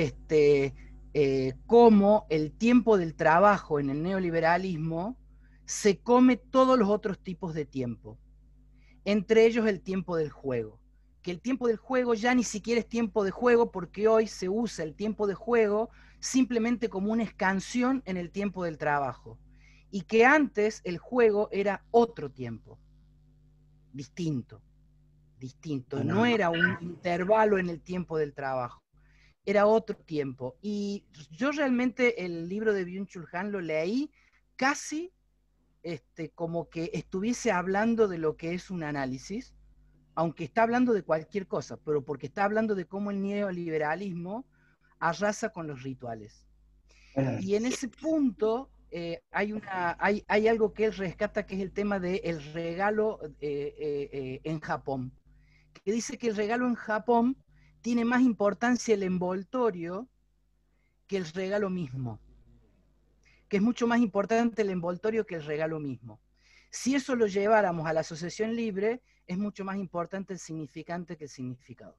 cómo el tiempo del trabajo en el neoliberalismo se come todos los otros tipos de tiempo, entre ellos el tiempo del juego. Que el tiempo del juego ya ni siquiera es tiempo de juego, porque hoy se usa el tiempo de juego simplemente como una escansión en el tiempo del trabajo. Y que antes el juego era otro tiempo, distinto. No era un intervalo en el tiempo del trabajo, era otro tiempo. Y yo realmente el libro de Byung-Chul Han lo leí casi como que estuviese hablando de lo que es un análisis, aunque está hablando de cualquier cosa, pero porque está hablando de cómo el neoliberalismo arrasa con los rituales. Y en ese punto hay algo que él rescata, que es el tema del regalo en Japón, que dice que el regalo en Japón tiene más importancia el envoltorio que el regalo mismo, que es mucho más importante el envoltorio que el regalo mismo. Si eso lo lleváramos a la asociación libre, es mucho más importante el significante que el significado.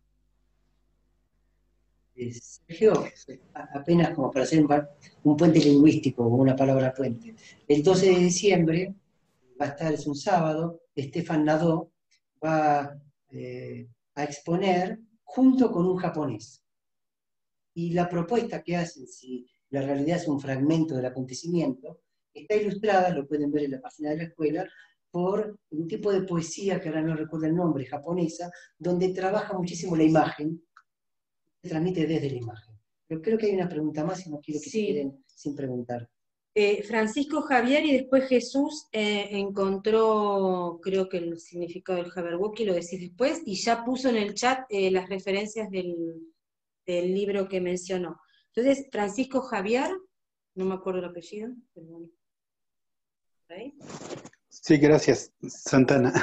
Sergio, apenas como para hacer un puente lingüístico, una palabra puente. El 12 de diciembre va a estar, es un sábado, Stefan Nadeau va a exponer junto con un japonés. Y la propuesta que hacen, si la realidad es un fragmento del acontecimiento, está ilustrada, lo pueden ver en la página de la escuela, por un tipo de poesía que ahora no recuerdo el nombre, japonesa, donde trabaja muchísimo la imagen, se transmite desde la imagen. Pero creo que hay una pregunta más y no quiero que se queden sin preguntar. Francisco Javier y después Jesús encontró, creo que el significado del Jabberwocky, lo decís después, y ya puso en el chat las referencias del libro que mencionó. Entonces, Francisco Javier, no me acuerdo el apellido, pero bueno. ¿Ahí? Sí, gracias, Santana.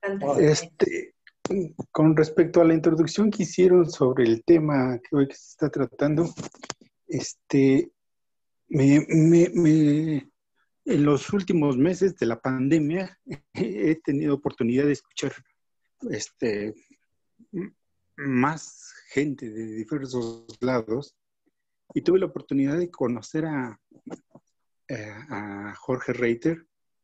Con respecto a la introducción que hicieron sobre el tema que hoy se está tratando, en los últimos meses de la pandemia he tenido oportunidad de escuchar más gente de diversos lados y tuve la oportunidad de conocer a Jorge Reiter,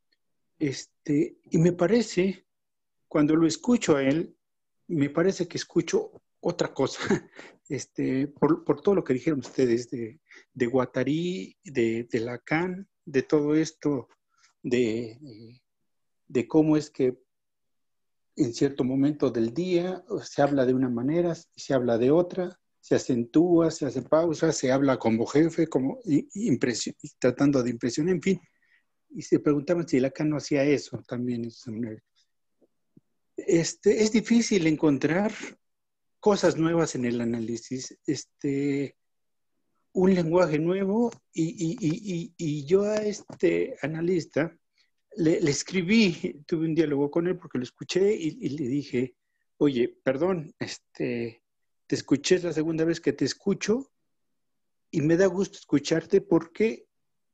y me parece, cuando lo escucho a él, me parece que escucho otra cosa, por todo lo que dijeron ustedes de Guattari, de Lacan, de todo esto, de cómo es que en cierto momento del día se habla de una manera, se habla de otra, se acentúa, se hace pausa, se habla como jefe, como tratando de impresionar, en fin. Y se preguntaban si Lacan no hacía eso también. Es difícil encontrar cosas nuevas en el análisis, un lenguaje nuevo, y yo a este analista le escribí, tuve un diálogo con él porque lo escuché y le dije, oye, perdón, te escuché, es la segunda vez que te escucho y me da gusto escucharte porque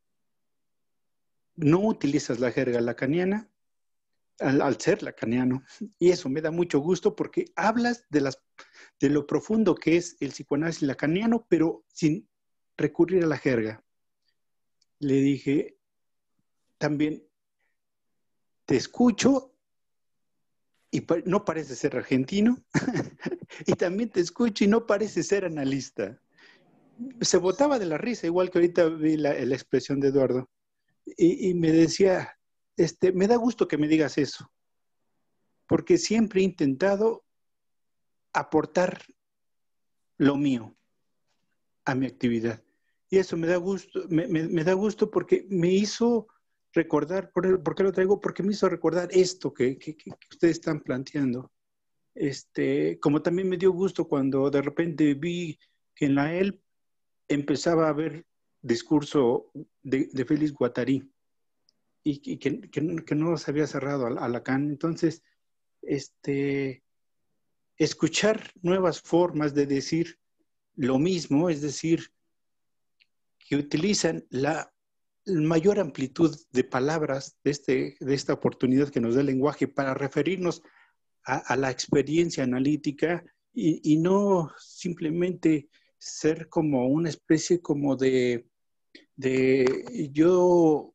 no utilizas la jerga lacaniana al ser lacaniano, y eso me da mucho gusto porque hablas de lo profundo que es el psicoanálisis lacaniano, pero sin recurrir a la jerga. Le dije, también te escucho y no pareces ser argentino, y también te escucho y no pareces ser analista. Se botaba de la risa, igual que ahorita vi la expresión de Eduardo, y me decía, me da gusto que me digas eso, porque siempre he intentado aportar lo mío a mi actividad. Y eso me da gusto, me da gusto porque me hizo recordar, ¿por qué lo traigo? Porque me hizo recordar esto que ustedes están planteando. Como también me dio gusto cuando de repente vi que en la ELP empezaba a haber discurso de Félix Guattari y que no se había cerrado a Lacan. Entonces, escuchar nuevas formas de decir lo mismo, es decir, que utilizan la mayor amplitud de palabras de esta oportunidad que nos da el lenguaje para referirnos a la experiencia analítica y no simplemente ser como una especie como de yo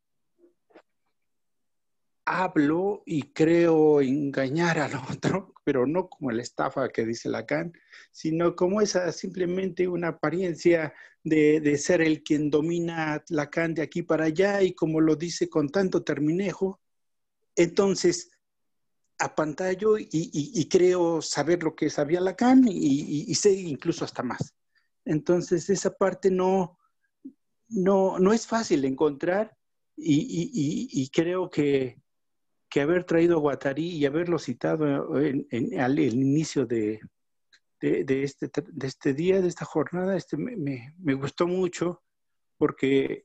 hablo y creo engañar al otro, pero no como la estafa que dice Lacan, sino como esa simplemente una apariencia de ser el quien domina Lacan de aquí para allá, y como lo dice con tanto terminejo, entonces apantallo y creo saber lo que sabía Lacan y sé incluso hasta más. Entonces esa parte no es fácil de encontrar, y creo que haber traído a Guattari y haberlo citado al inicio de este día, de esta jornada, me gustó mucho porque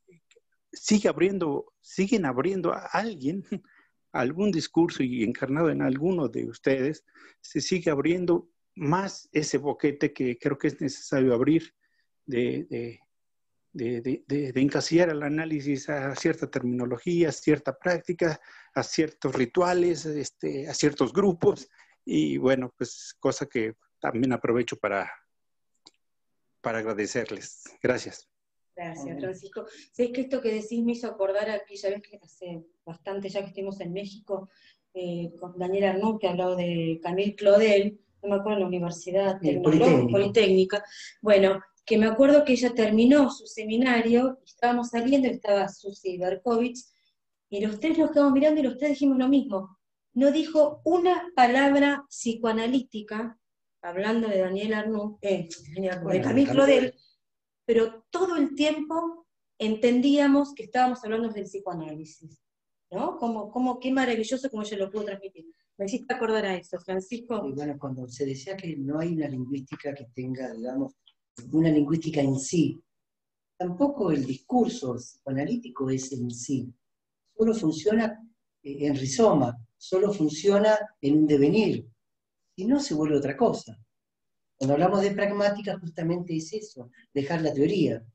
siguen abriendo a alguien, algún discurso, y encarnado en alguno de ustedes, se sigue abriendo más ese boquete que creo que es necesario abrir de encasillar el análisis a cierta terminología, a cierta práctica, a ciertos rituales, a ciertos grupos, y bueno, pues cosa que también aprovecho para agradecerles. Gracias. Gracias, Francisco. Sí, es que esto que decís me hizo acordar aquella vez que hace bastante ya que estuvimos en México, con Daniel Arnaud, que habló de Camille Claudel, no me acuerdo, en la Universidad Politécnica. Bueno, que me acuerdo que ella terminó su seminario, estábamos saliendo, estaba Susi Berkovich, y los tres nos quedamos mirando y los tres dijimos lo mismo. No dijo una palabra psicoanalítica, hablando de Daniel Arnaud, de Camille Claudel, pero todo el tiempo entendíamos que estábamos hablando del psicoanálisis, ¿no? Como qué maravilloso como yo lo puedo transmitir. Me hiciste acordar a eso, Francisco. Y bueno, cuando se decía que no hay una lingüística que tenga, digamos, una lingüística en sí, tampoco el discurso psicoanalítico es en sí. Solo funciona en rizoma, solo funciona en un devenir, y no se vuelve otra cosa. Cuando hablamos de pragmática, justamente es eso, dejar la teoría.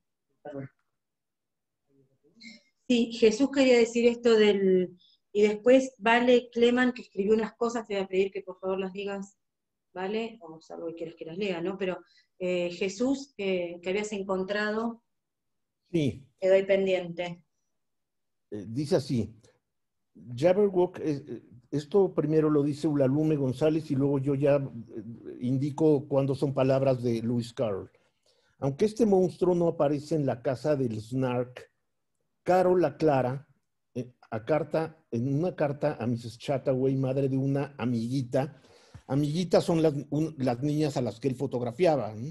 Sí, Jesús quería decir esto del... Y después, Vale Cleman, que escribió unas cosas, te voy a pedir que por favor las digas, ¿vale? O salvo que quieras que las lea, ¿no? Pero Jesús, que habías encontrado, sí, quedó ahí pendiente. Dice así, Jabberwock, esto primero lo dice Ulalume González y luego yo ya indico cuándo son palabras de Lewis Carroll. Aunque este monstruo no aparece en la casa del Snark, Carroll aclara en una carta a Mrs. Chataway, madre de una amiguita. Amiguitas son las niñas a las que él fotografiaba, ¿no?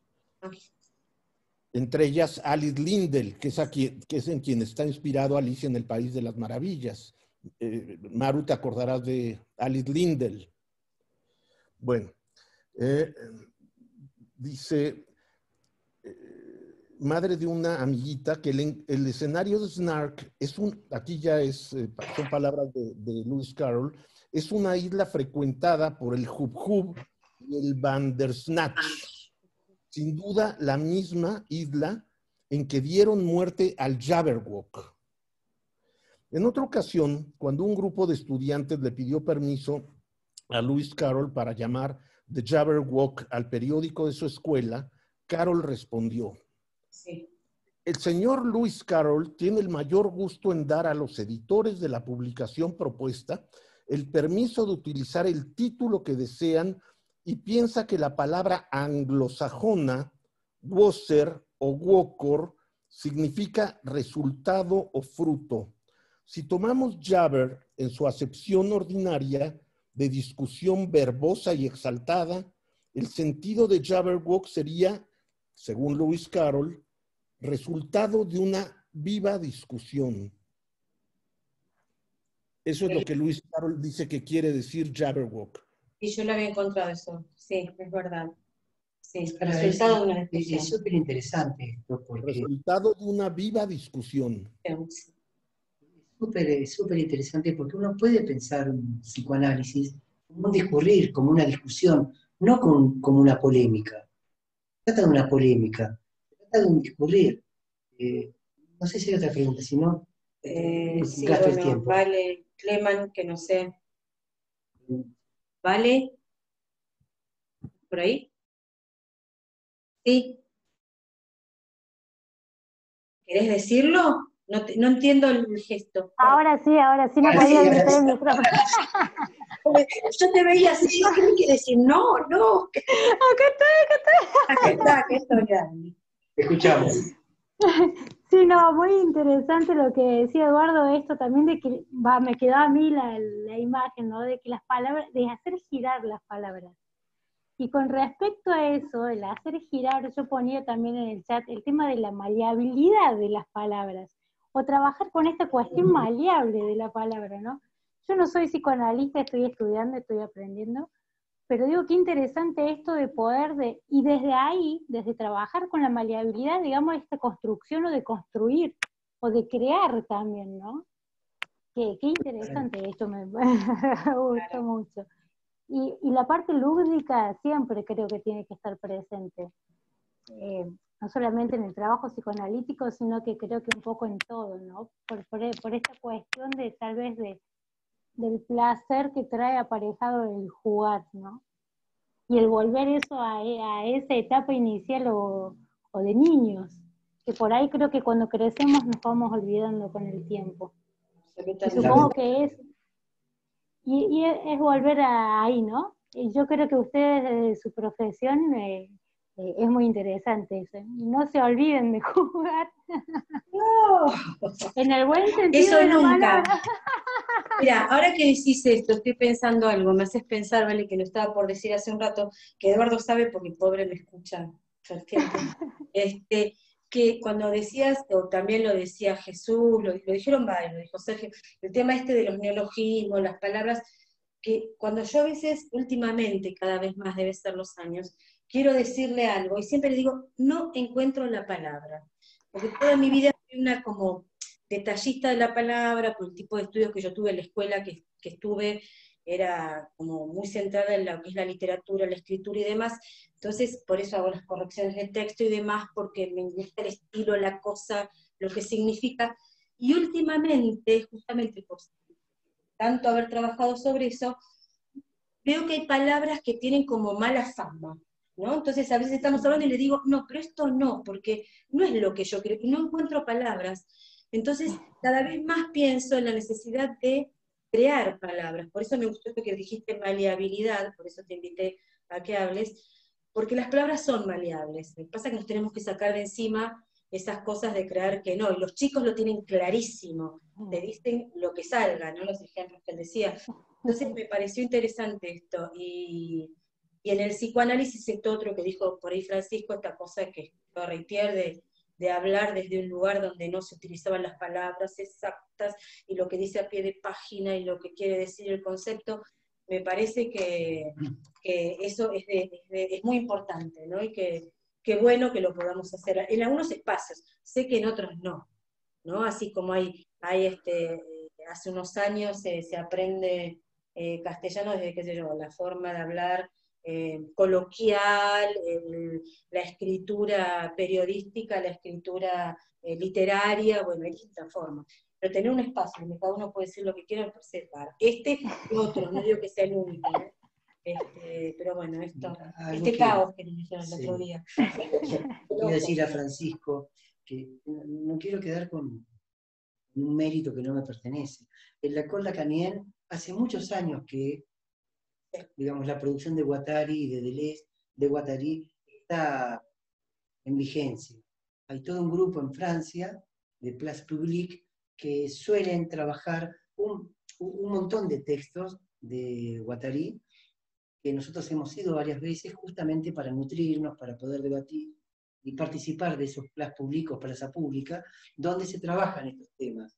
Entre ellas Alice Lindell, que es en quien está inspirado Alicia en el País de las Maravillas. Maru, te acordarás de Alice Lindell. Bueno, Dice, madre de una amiguita, que el escenario de Snark es aquí ya son palabras de Lewis Carroll, es una isla frecuentada por el Hub Hub y el Bandersnatch. Sin duda, la misma isla en que dieron muerte al Jabberwock. En otra ocasión, cuando un grupo de estudiantes le pidió permiso a Lewis Carroll para llamar The Jabberwock al periódico de su escuela, Carroll respondió: Sí. El señor Lewis Carroll tiene el mayor gusto en dar a los editores de la publicación propuesta el permiso de utilizar el título que desean y piensa que la palabra anglosajona, woser o wokor, significa resultado o fruto. Si tomamos jabber en su acepción ordinaria de discusión verbosa y exaltada, el sentido de Jabberwock sería, según Lewis Carroll, resultado de una viva discusión. Eso es lo que Lewis Carroll dice que quiere decir Jabberwock. Y yo lo había encontrado eso, sí, es verdad. Sí, Pero resultado de una discusión. es súper interesante esto, porque Resultado de una viva discusión. Sí. es súper interesante porque uno puede pensar un psicoanálisis como un discurrir, como una discusión, no como una polémica. Se trata de una polémica, se trata de un discurrir. No sé si hay otra pregunta, si no, Sí, gasto el bueno, tiempo. vale, Cleman, que no sé. ¿Vale? ¿Por ahí? Sí. ¿Querés decirlo? No entiendo el gesto. Ahora sí, no Ahora podía sí, ahora habilitar sí. el micrófono. Yo te veía así, ¿qué me quieres decir? No. Acá estoy. Te escuchamos. Sí, no, muy interesante lo que decía Eduardo, esto también de que me quedó a mí la imagen, ¿no? De que las palabras, de hacer girar las palabras. Y con respecto a eso, el hacer girar, yo ponía también en el chat el tema de la maleabilidad de las palabras, o trabajar con esta cuestión maleable de la palabra, ¿no? Yo no soy psicoanalista, estoy estudiando, estoy aprendiendo, pero digo qué interesante esto de poder, y desde ahí, desde trabajar con la maleabilidad, digamos, esta construcción o de construir, o de crear también, ¿no? Qué interesante esto, me gustó mucho. Y la parte lúdica siempre creo que tiene que estar presente, no solamente en el trabajo psicoanalítico, sino que creo que un poco en todo, ¿no? Por esta cuestión de tal vez del placer que trae aparejado el jugar, ¿no? Y el volver eso a esa etapa inicial o de niños, que por ahí creo que cuando crecemos nos vamos olvidando con el tiempo. Y supongo que es volver ahí, ¿no? Y yo creo que ustedes desde su profesión es muy interesante eso. No se olviden de jugar. No. En el buen sentido Eso de la nunca. palabra. Mira, ahora que decís esto, estoy pensando algo, me haces pensar, vale, que lo estaba por decir hace un rato, que Eduardo sabe porque el pobre me escucha todo el tiempo. Que cuando decías, o también lo decía Jesús, lo dijeron varios, lo dijo Sergio, el tema este de los neologismos, las palabras, que cuando yo a veces, últimamente, cada vez más debe ser los años, quiero decirle algo, y siempre le digo, no encuentro la palabra, porque toda mi vida fui una como detallista de la palabra, por el tipo de estudios que yo tuve en la escuela que estuve, era como muy centrada en lo que es la literatura, la escritura y demás, entonces por eso hago las correcciones de texto y demás, porque me gusta el estilo, la cosa, lo que significa, y últimamente, justamente por tanto haber trabajado sobre eso, veo que hay palabras que tienen como mala fama, ¿no? Entonces a veces estamos hablando y le digo, no, pero esto no, porque no es lo que yo creo, y no encuentro palabras. Entonces cada vez más pienso en la necesidad de crear palabras. Por eso me gustó esto que dijiste, maleabilidad, por eso te invité a que hables, porque las palabras son maleables. Lo que pasa es que nos tenemos que sacar de encima esas cosas de creer que no, y los chicos lo tienen clarísimo, te dicen lo que salga, ¿no? Los ejemplos que él decía. Entonces me pareció interesante esto, y en el psicoanálisis esto otro que dijo por ahí Francisco, esta cosa que lo reitero de hablar desde un lugar donde no se utilizaban las palabras exactas, y lo que dice a pie de página, y lo que quiere decir el concepto, me parece que eso es muy importante, ¿no? Y que bueno que lo podamos hacer en algunos espacios, sé que en otros no, ¿no? Así como hay hace unos años se aprende castellano desde, qué sé yo, la forma de hablar coloquial, la escritura periodística, la escritura literaria, bueno, hay distintas formas. Pero tener un espacio donde cada uno puede decir lo que quiera, me parece par. Y otros, no digo que sea el único, ¿no? Pero bueno, caos que nos dijeron el otro día. Quiero decir a Francisco que no quiero quedar con un mérito que no me pertenece. En la École Lacanienne hace muchos años que, digamos, la producción de Guattari y de Deleuze, de Guattari, está en vigencia. Hay todo un grupo en Francia, de Place Publique, que suelen trabajar un montón de textos de Guattari, que nosotros hemos ido varias veces justamente para nutrirnos, para poder debatir y participar de esos Place Publiques o Plaza Pública, donde se trabajan estos temas.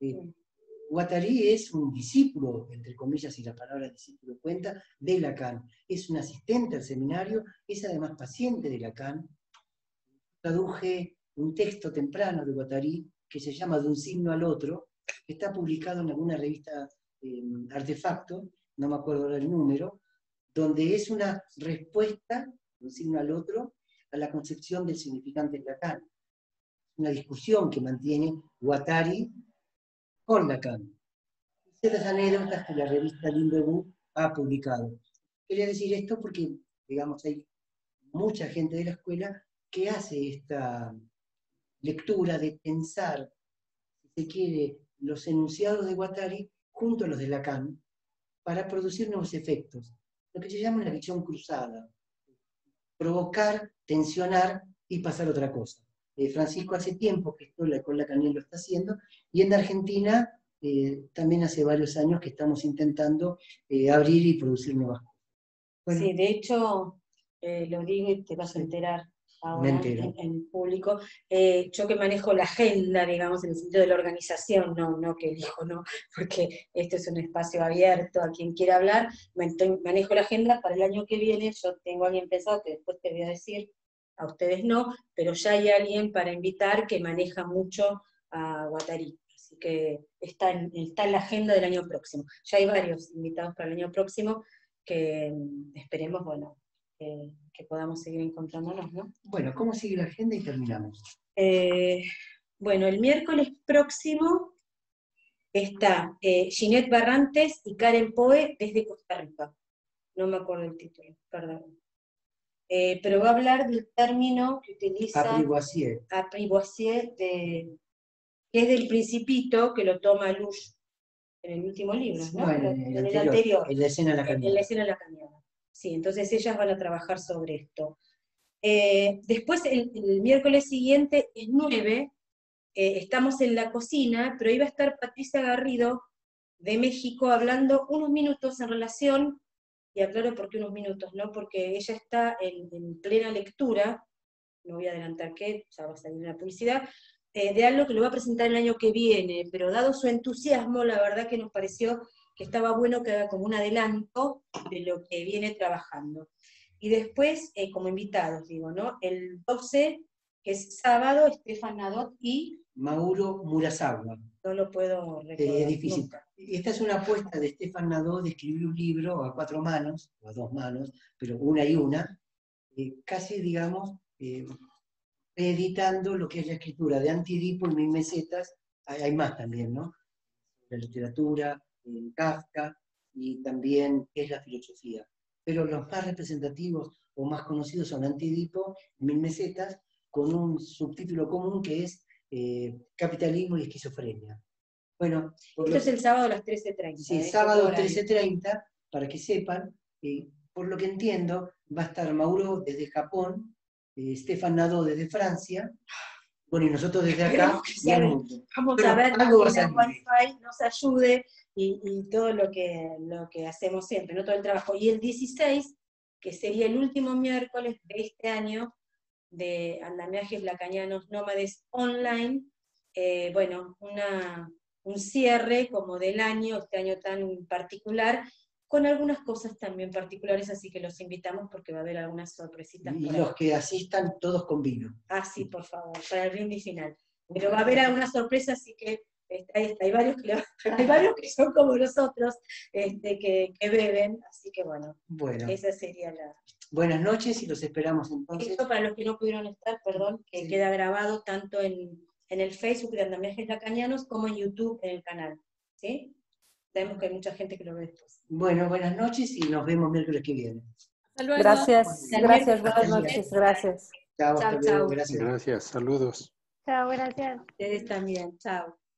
Guattari es un discípulo, entre comillas, si la palabra discípulo cuenta, de Lacan. Es un asistente al seminario, es además paciente de Lacan. Traduje un texto temprano de Guattari que se llama De un signo al otro, que está publicado en alguna revista Artefacto, no me acuerdo ahora el número, donde es una respuesta, de un signo al otro, a la concepción del significante de Lacan. Una discusión que mantiene Guattari con Lacan. Ciertas anécdotas que la revista Limbebu ha publicado. Quería decir esto porque, digamos, hay mucha gente de la escuela que hace esta lectura de pensar, si se quiere, los enunciados de Guattari junto a los de Lacan para producir nuevos efectos. Lo que se llama una visión cruzada. Provocar, tensionar y pasar otra cosa. Francisco hace tiempo que esto la École Lacanienne lo está haciendo, y en Argentina también hace varios años que estamos intentando abrir y producir nuevas cosas. Bueno, sí, de hecho, lo digo y te vas a enterar ahora en público. Yo que manejo la agenda, digamos, en el sentido de la organización, no que elijo, no, porque esto es un espacio abierto a quien quiera hablar, manejo la agenda para el año que viene. Yo tengo a alguien pensado que después te voy a decir, a ustedes no, pero ya hay alguien para invitar que maneja mucho a Guattari. Así que está en la agenda del año próximo. Ya hay varios invitados para el año próximo que esperemos, bueno, que podamos seguir encontrándonos, ¿no? Bueno, ¿cómo sigue la agenda y terminamos? Bueno, el miércoles próximo está Ginette Barrantes y Karen Poe desde Costa Rica. No me acuerdo el título, perdón. Pero va a hablar del término que utiliza Apprivoisier, que es del Principito, que lo toma Lush en el último libro, ¿no? Bueno, en el anterior, en la escena lacaniana. En la escena lacaniana. Sí, entonces ellas van a trabajar sobre esto. Después, el miércoles siguiente, es 9, estamos en la cocina, pero iba a estar Patricia Garrido, de México, hablando unos minutos en relación, y aclaro por qué unos minutos, ¿no? Porque ella está en plena lectura, no voy a adelantar qué, ya va a salir la publicidad, de algo que lo va a presentar el año que viene, pero dado su entusiasmo, la verdad que nos pareció que estaba bueno que haga como un adelanto de lo que viene trabajando. Y después, como invitados, digo, ¿no? El 12, que es sábado, Stefan Nadot y Mauro Murasawa. No lo puedo recordar. Es difícil. Nunca. Esta es una apuesta de Stefan Nadot de escribir un libro a 4 manos, o a 2 manos, pero una y una, casi, digamos, editando lo que es la escritura de Antidipo y Mil Mesetas. Hay más también, ¿no? La literatura, Kafka, y también qué es la filosofía. Pero los más representativos o más conocidos son Antidipo, Mil Mesetas, con un subtítulo común que es Capitalismo y Esquizofrenia. Bueno, esto es el sábado a las 13:30. Sí, sábado 13:30, para que sepan, por lo que entiendo, va a estar Mauro desde Japón, Stefan Nadot desde Francia, bueno, y nosotros desde acá y al mundo. Vamos a ver que el Wi-Fi nos ayude y todo lo que hacemos siempre, no todo el trabajo. Y el 16, que sería el último miércoles de este año, de Andamiajes Lacanianos Nómades Online, bueno, un cierre como del año, este año tan particular, con algunas cosas también particulares, así que los invitamos porque va a haber algunas sorpresitas. Y por los ahí. que asistan, todos con vino. Ah, sí, por favor, para el brindis final. Pero va a haber algunas sorpresas, así que hay varios hay varios que son como nosotros, que beben, así que bueno, esa sería la... Buenas noches y los esperamos entonces. Esto para los que no pudieron estar, perdón, que queda grabado tanto en el Facebook de Andamiajes Lacanianos como en YouTube en el canal, ¿sí? Sabemos que hay mucha gente que lo ve después. Bueno, buenas noches y nos vemos miércoles que viene. Hasta luego. Gracias, buenas noches, gracias. Chao, Chao, hasta luego, chao. gracias. Gracias, saludos. Chao, gracias. Ustedes también, chao.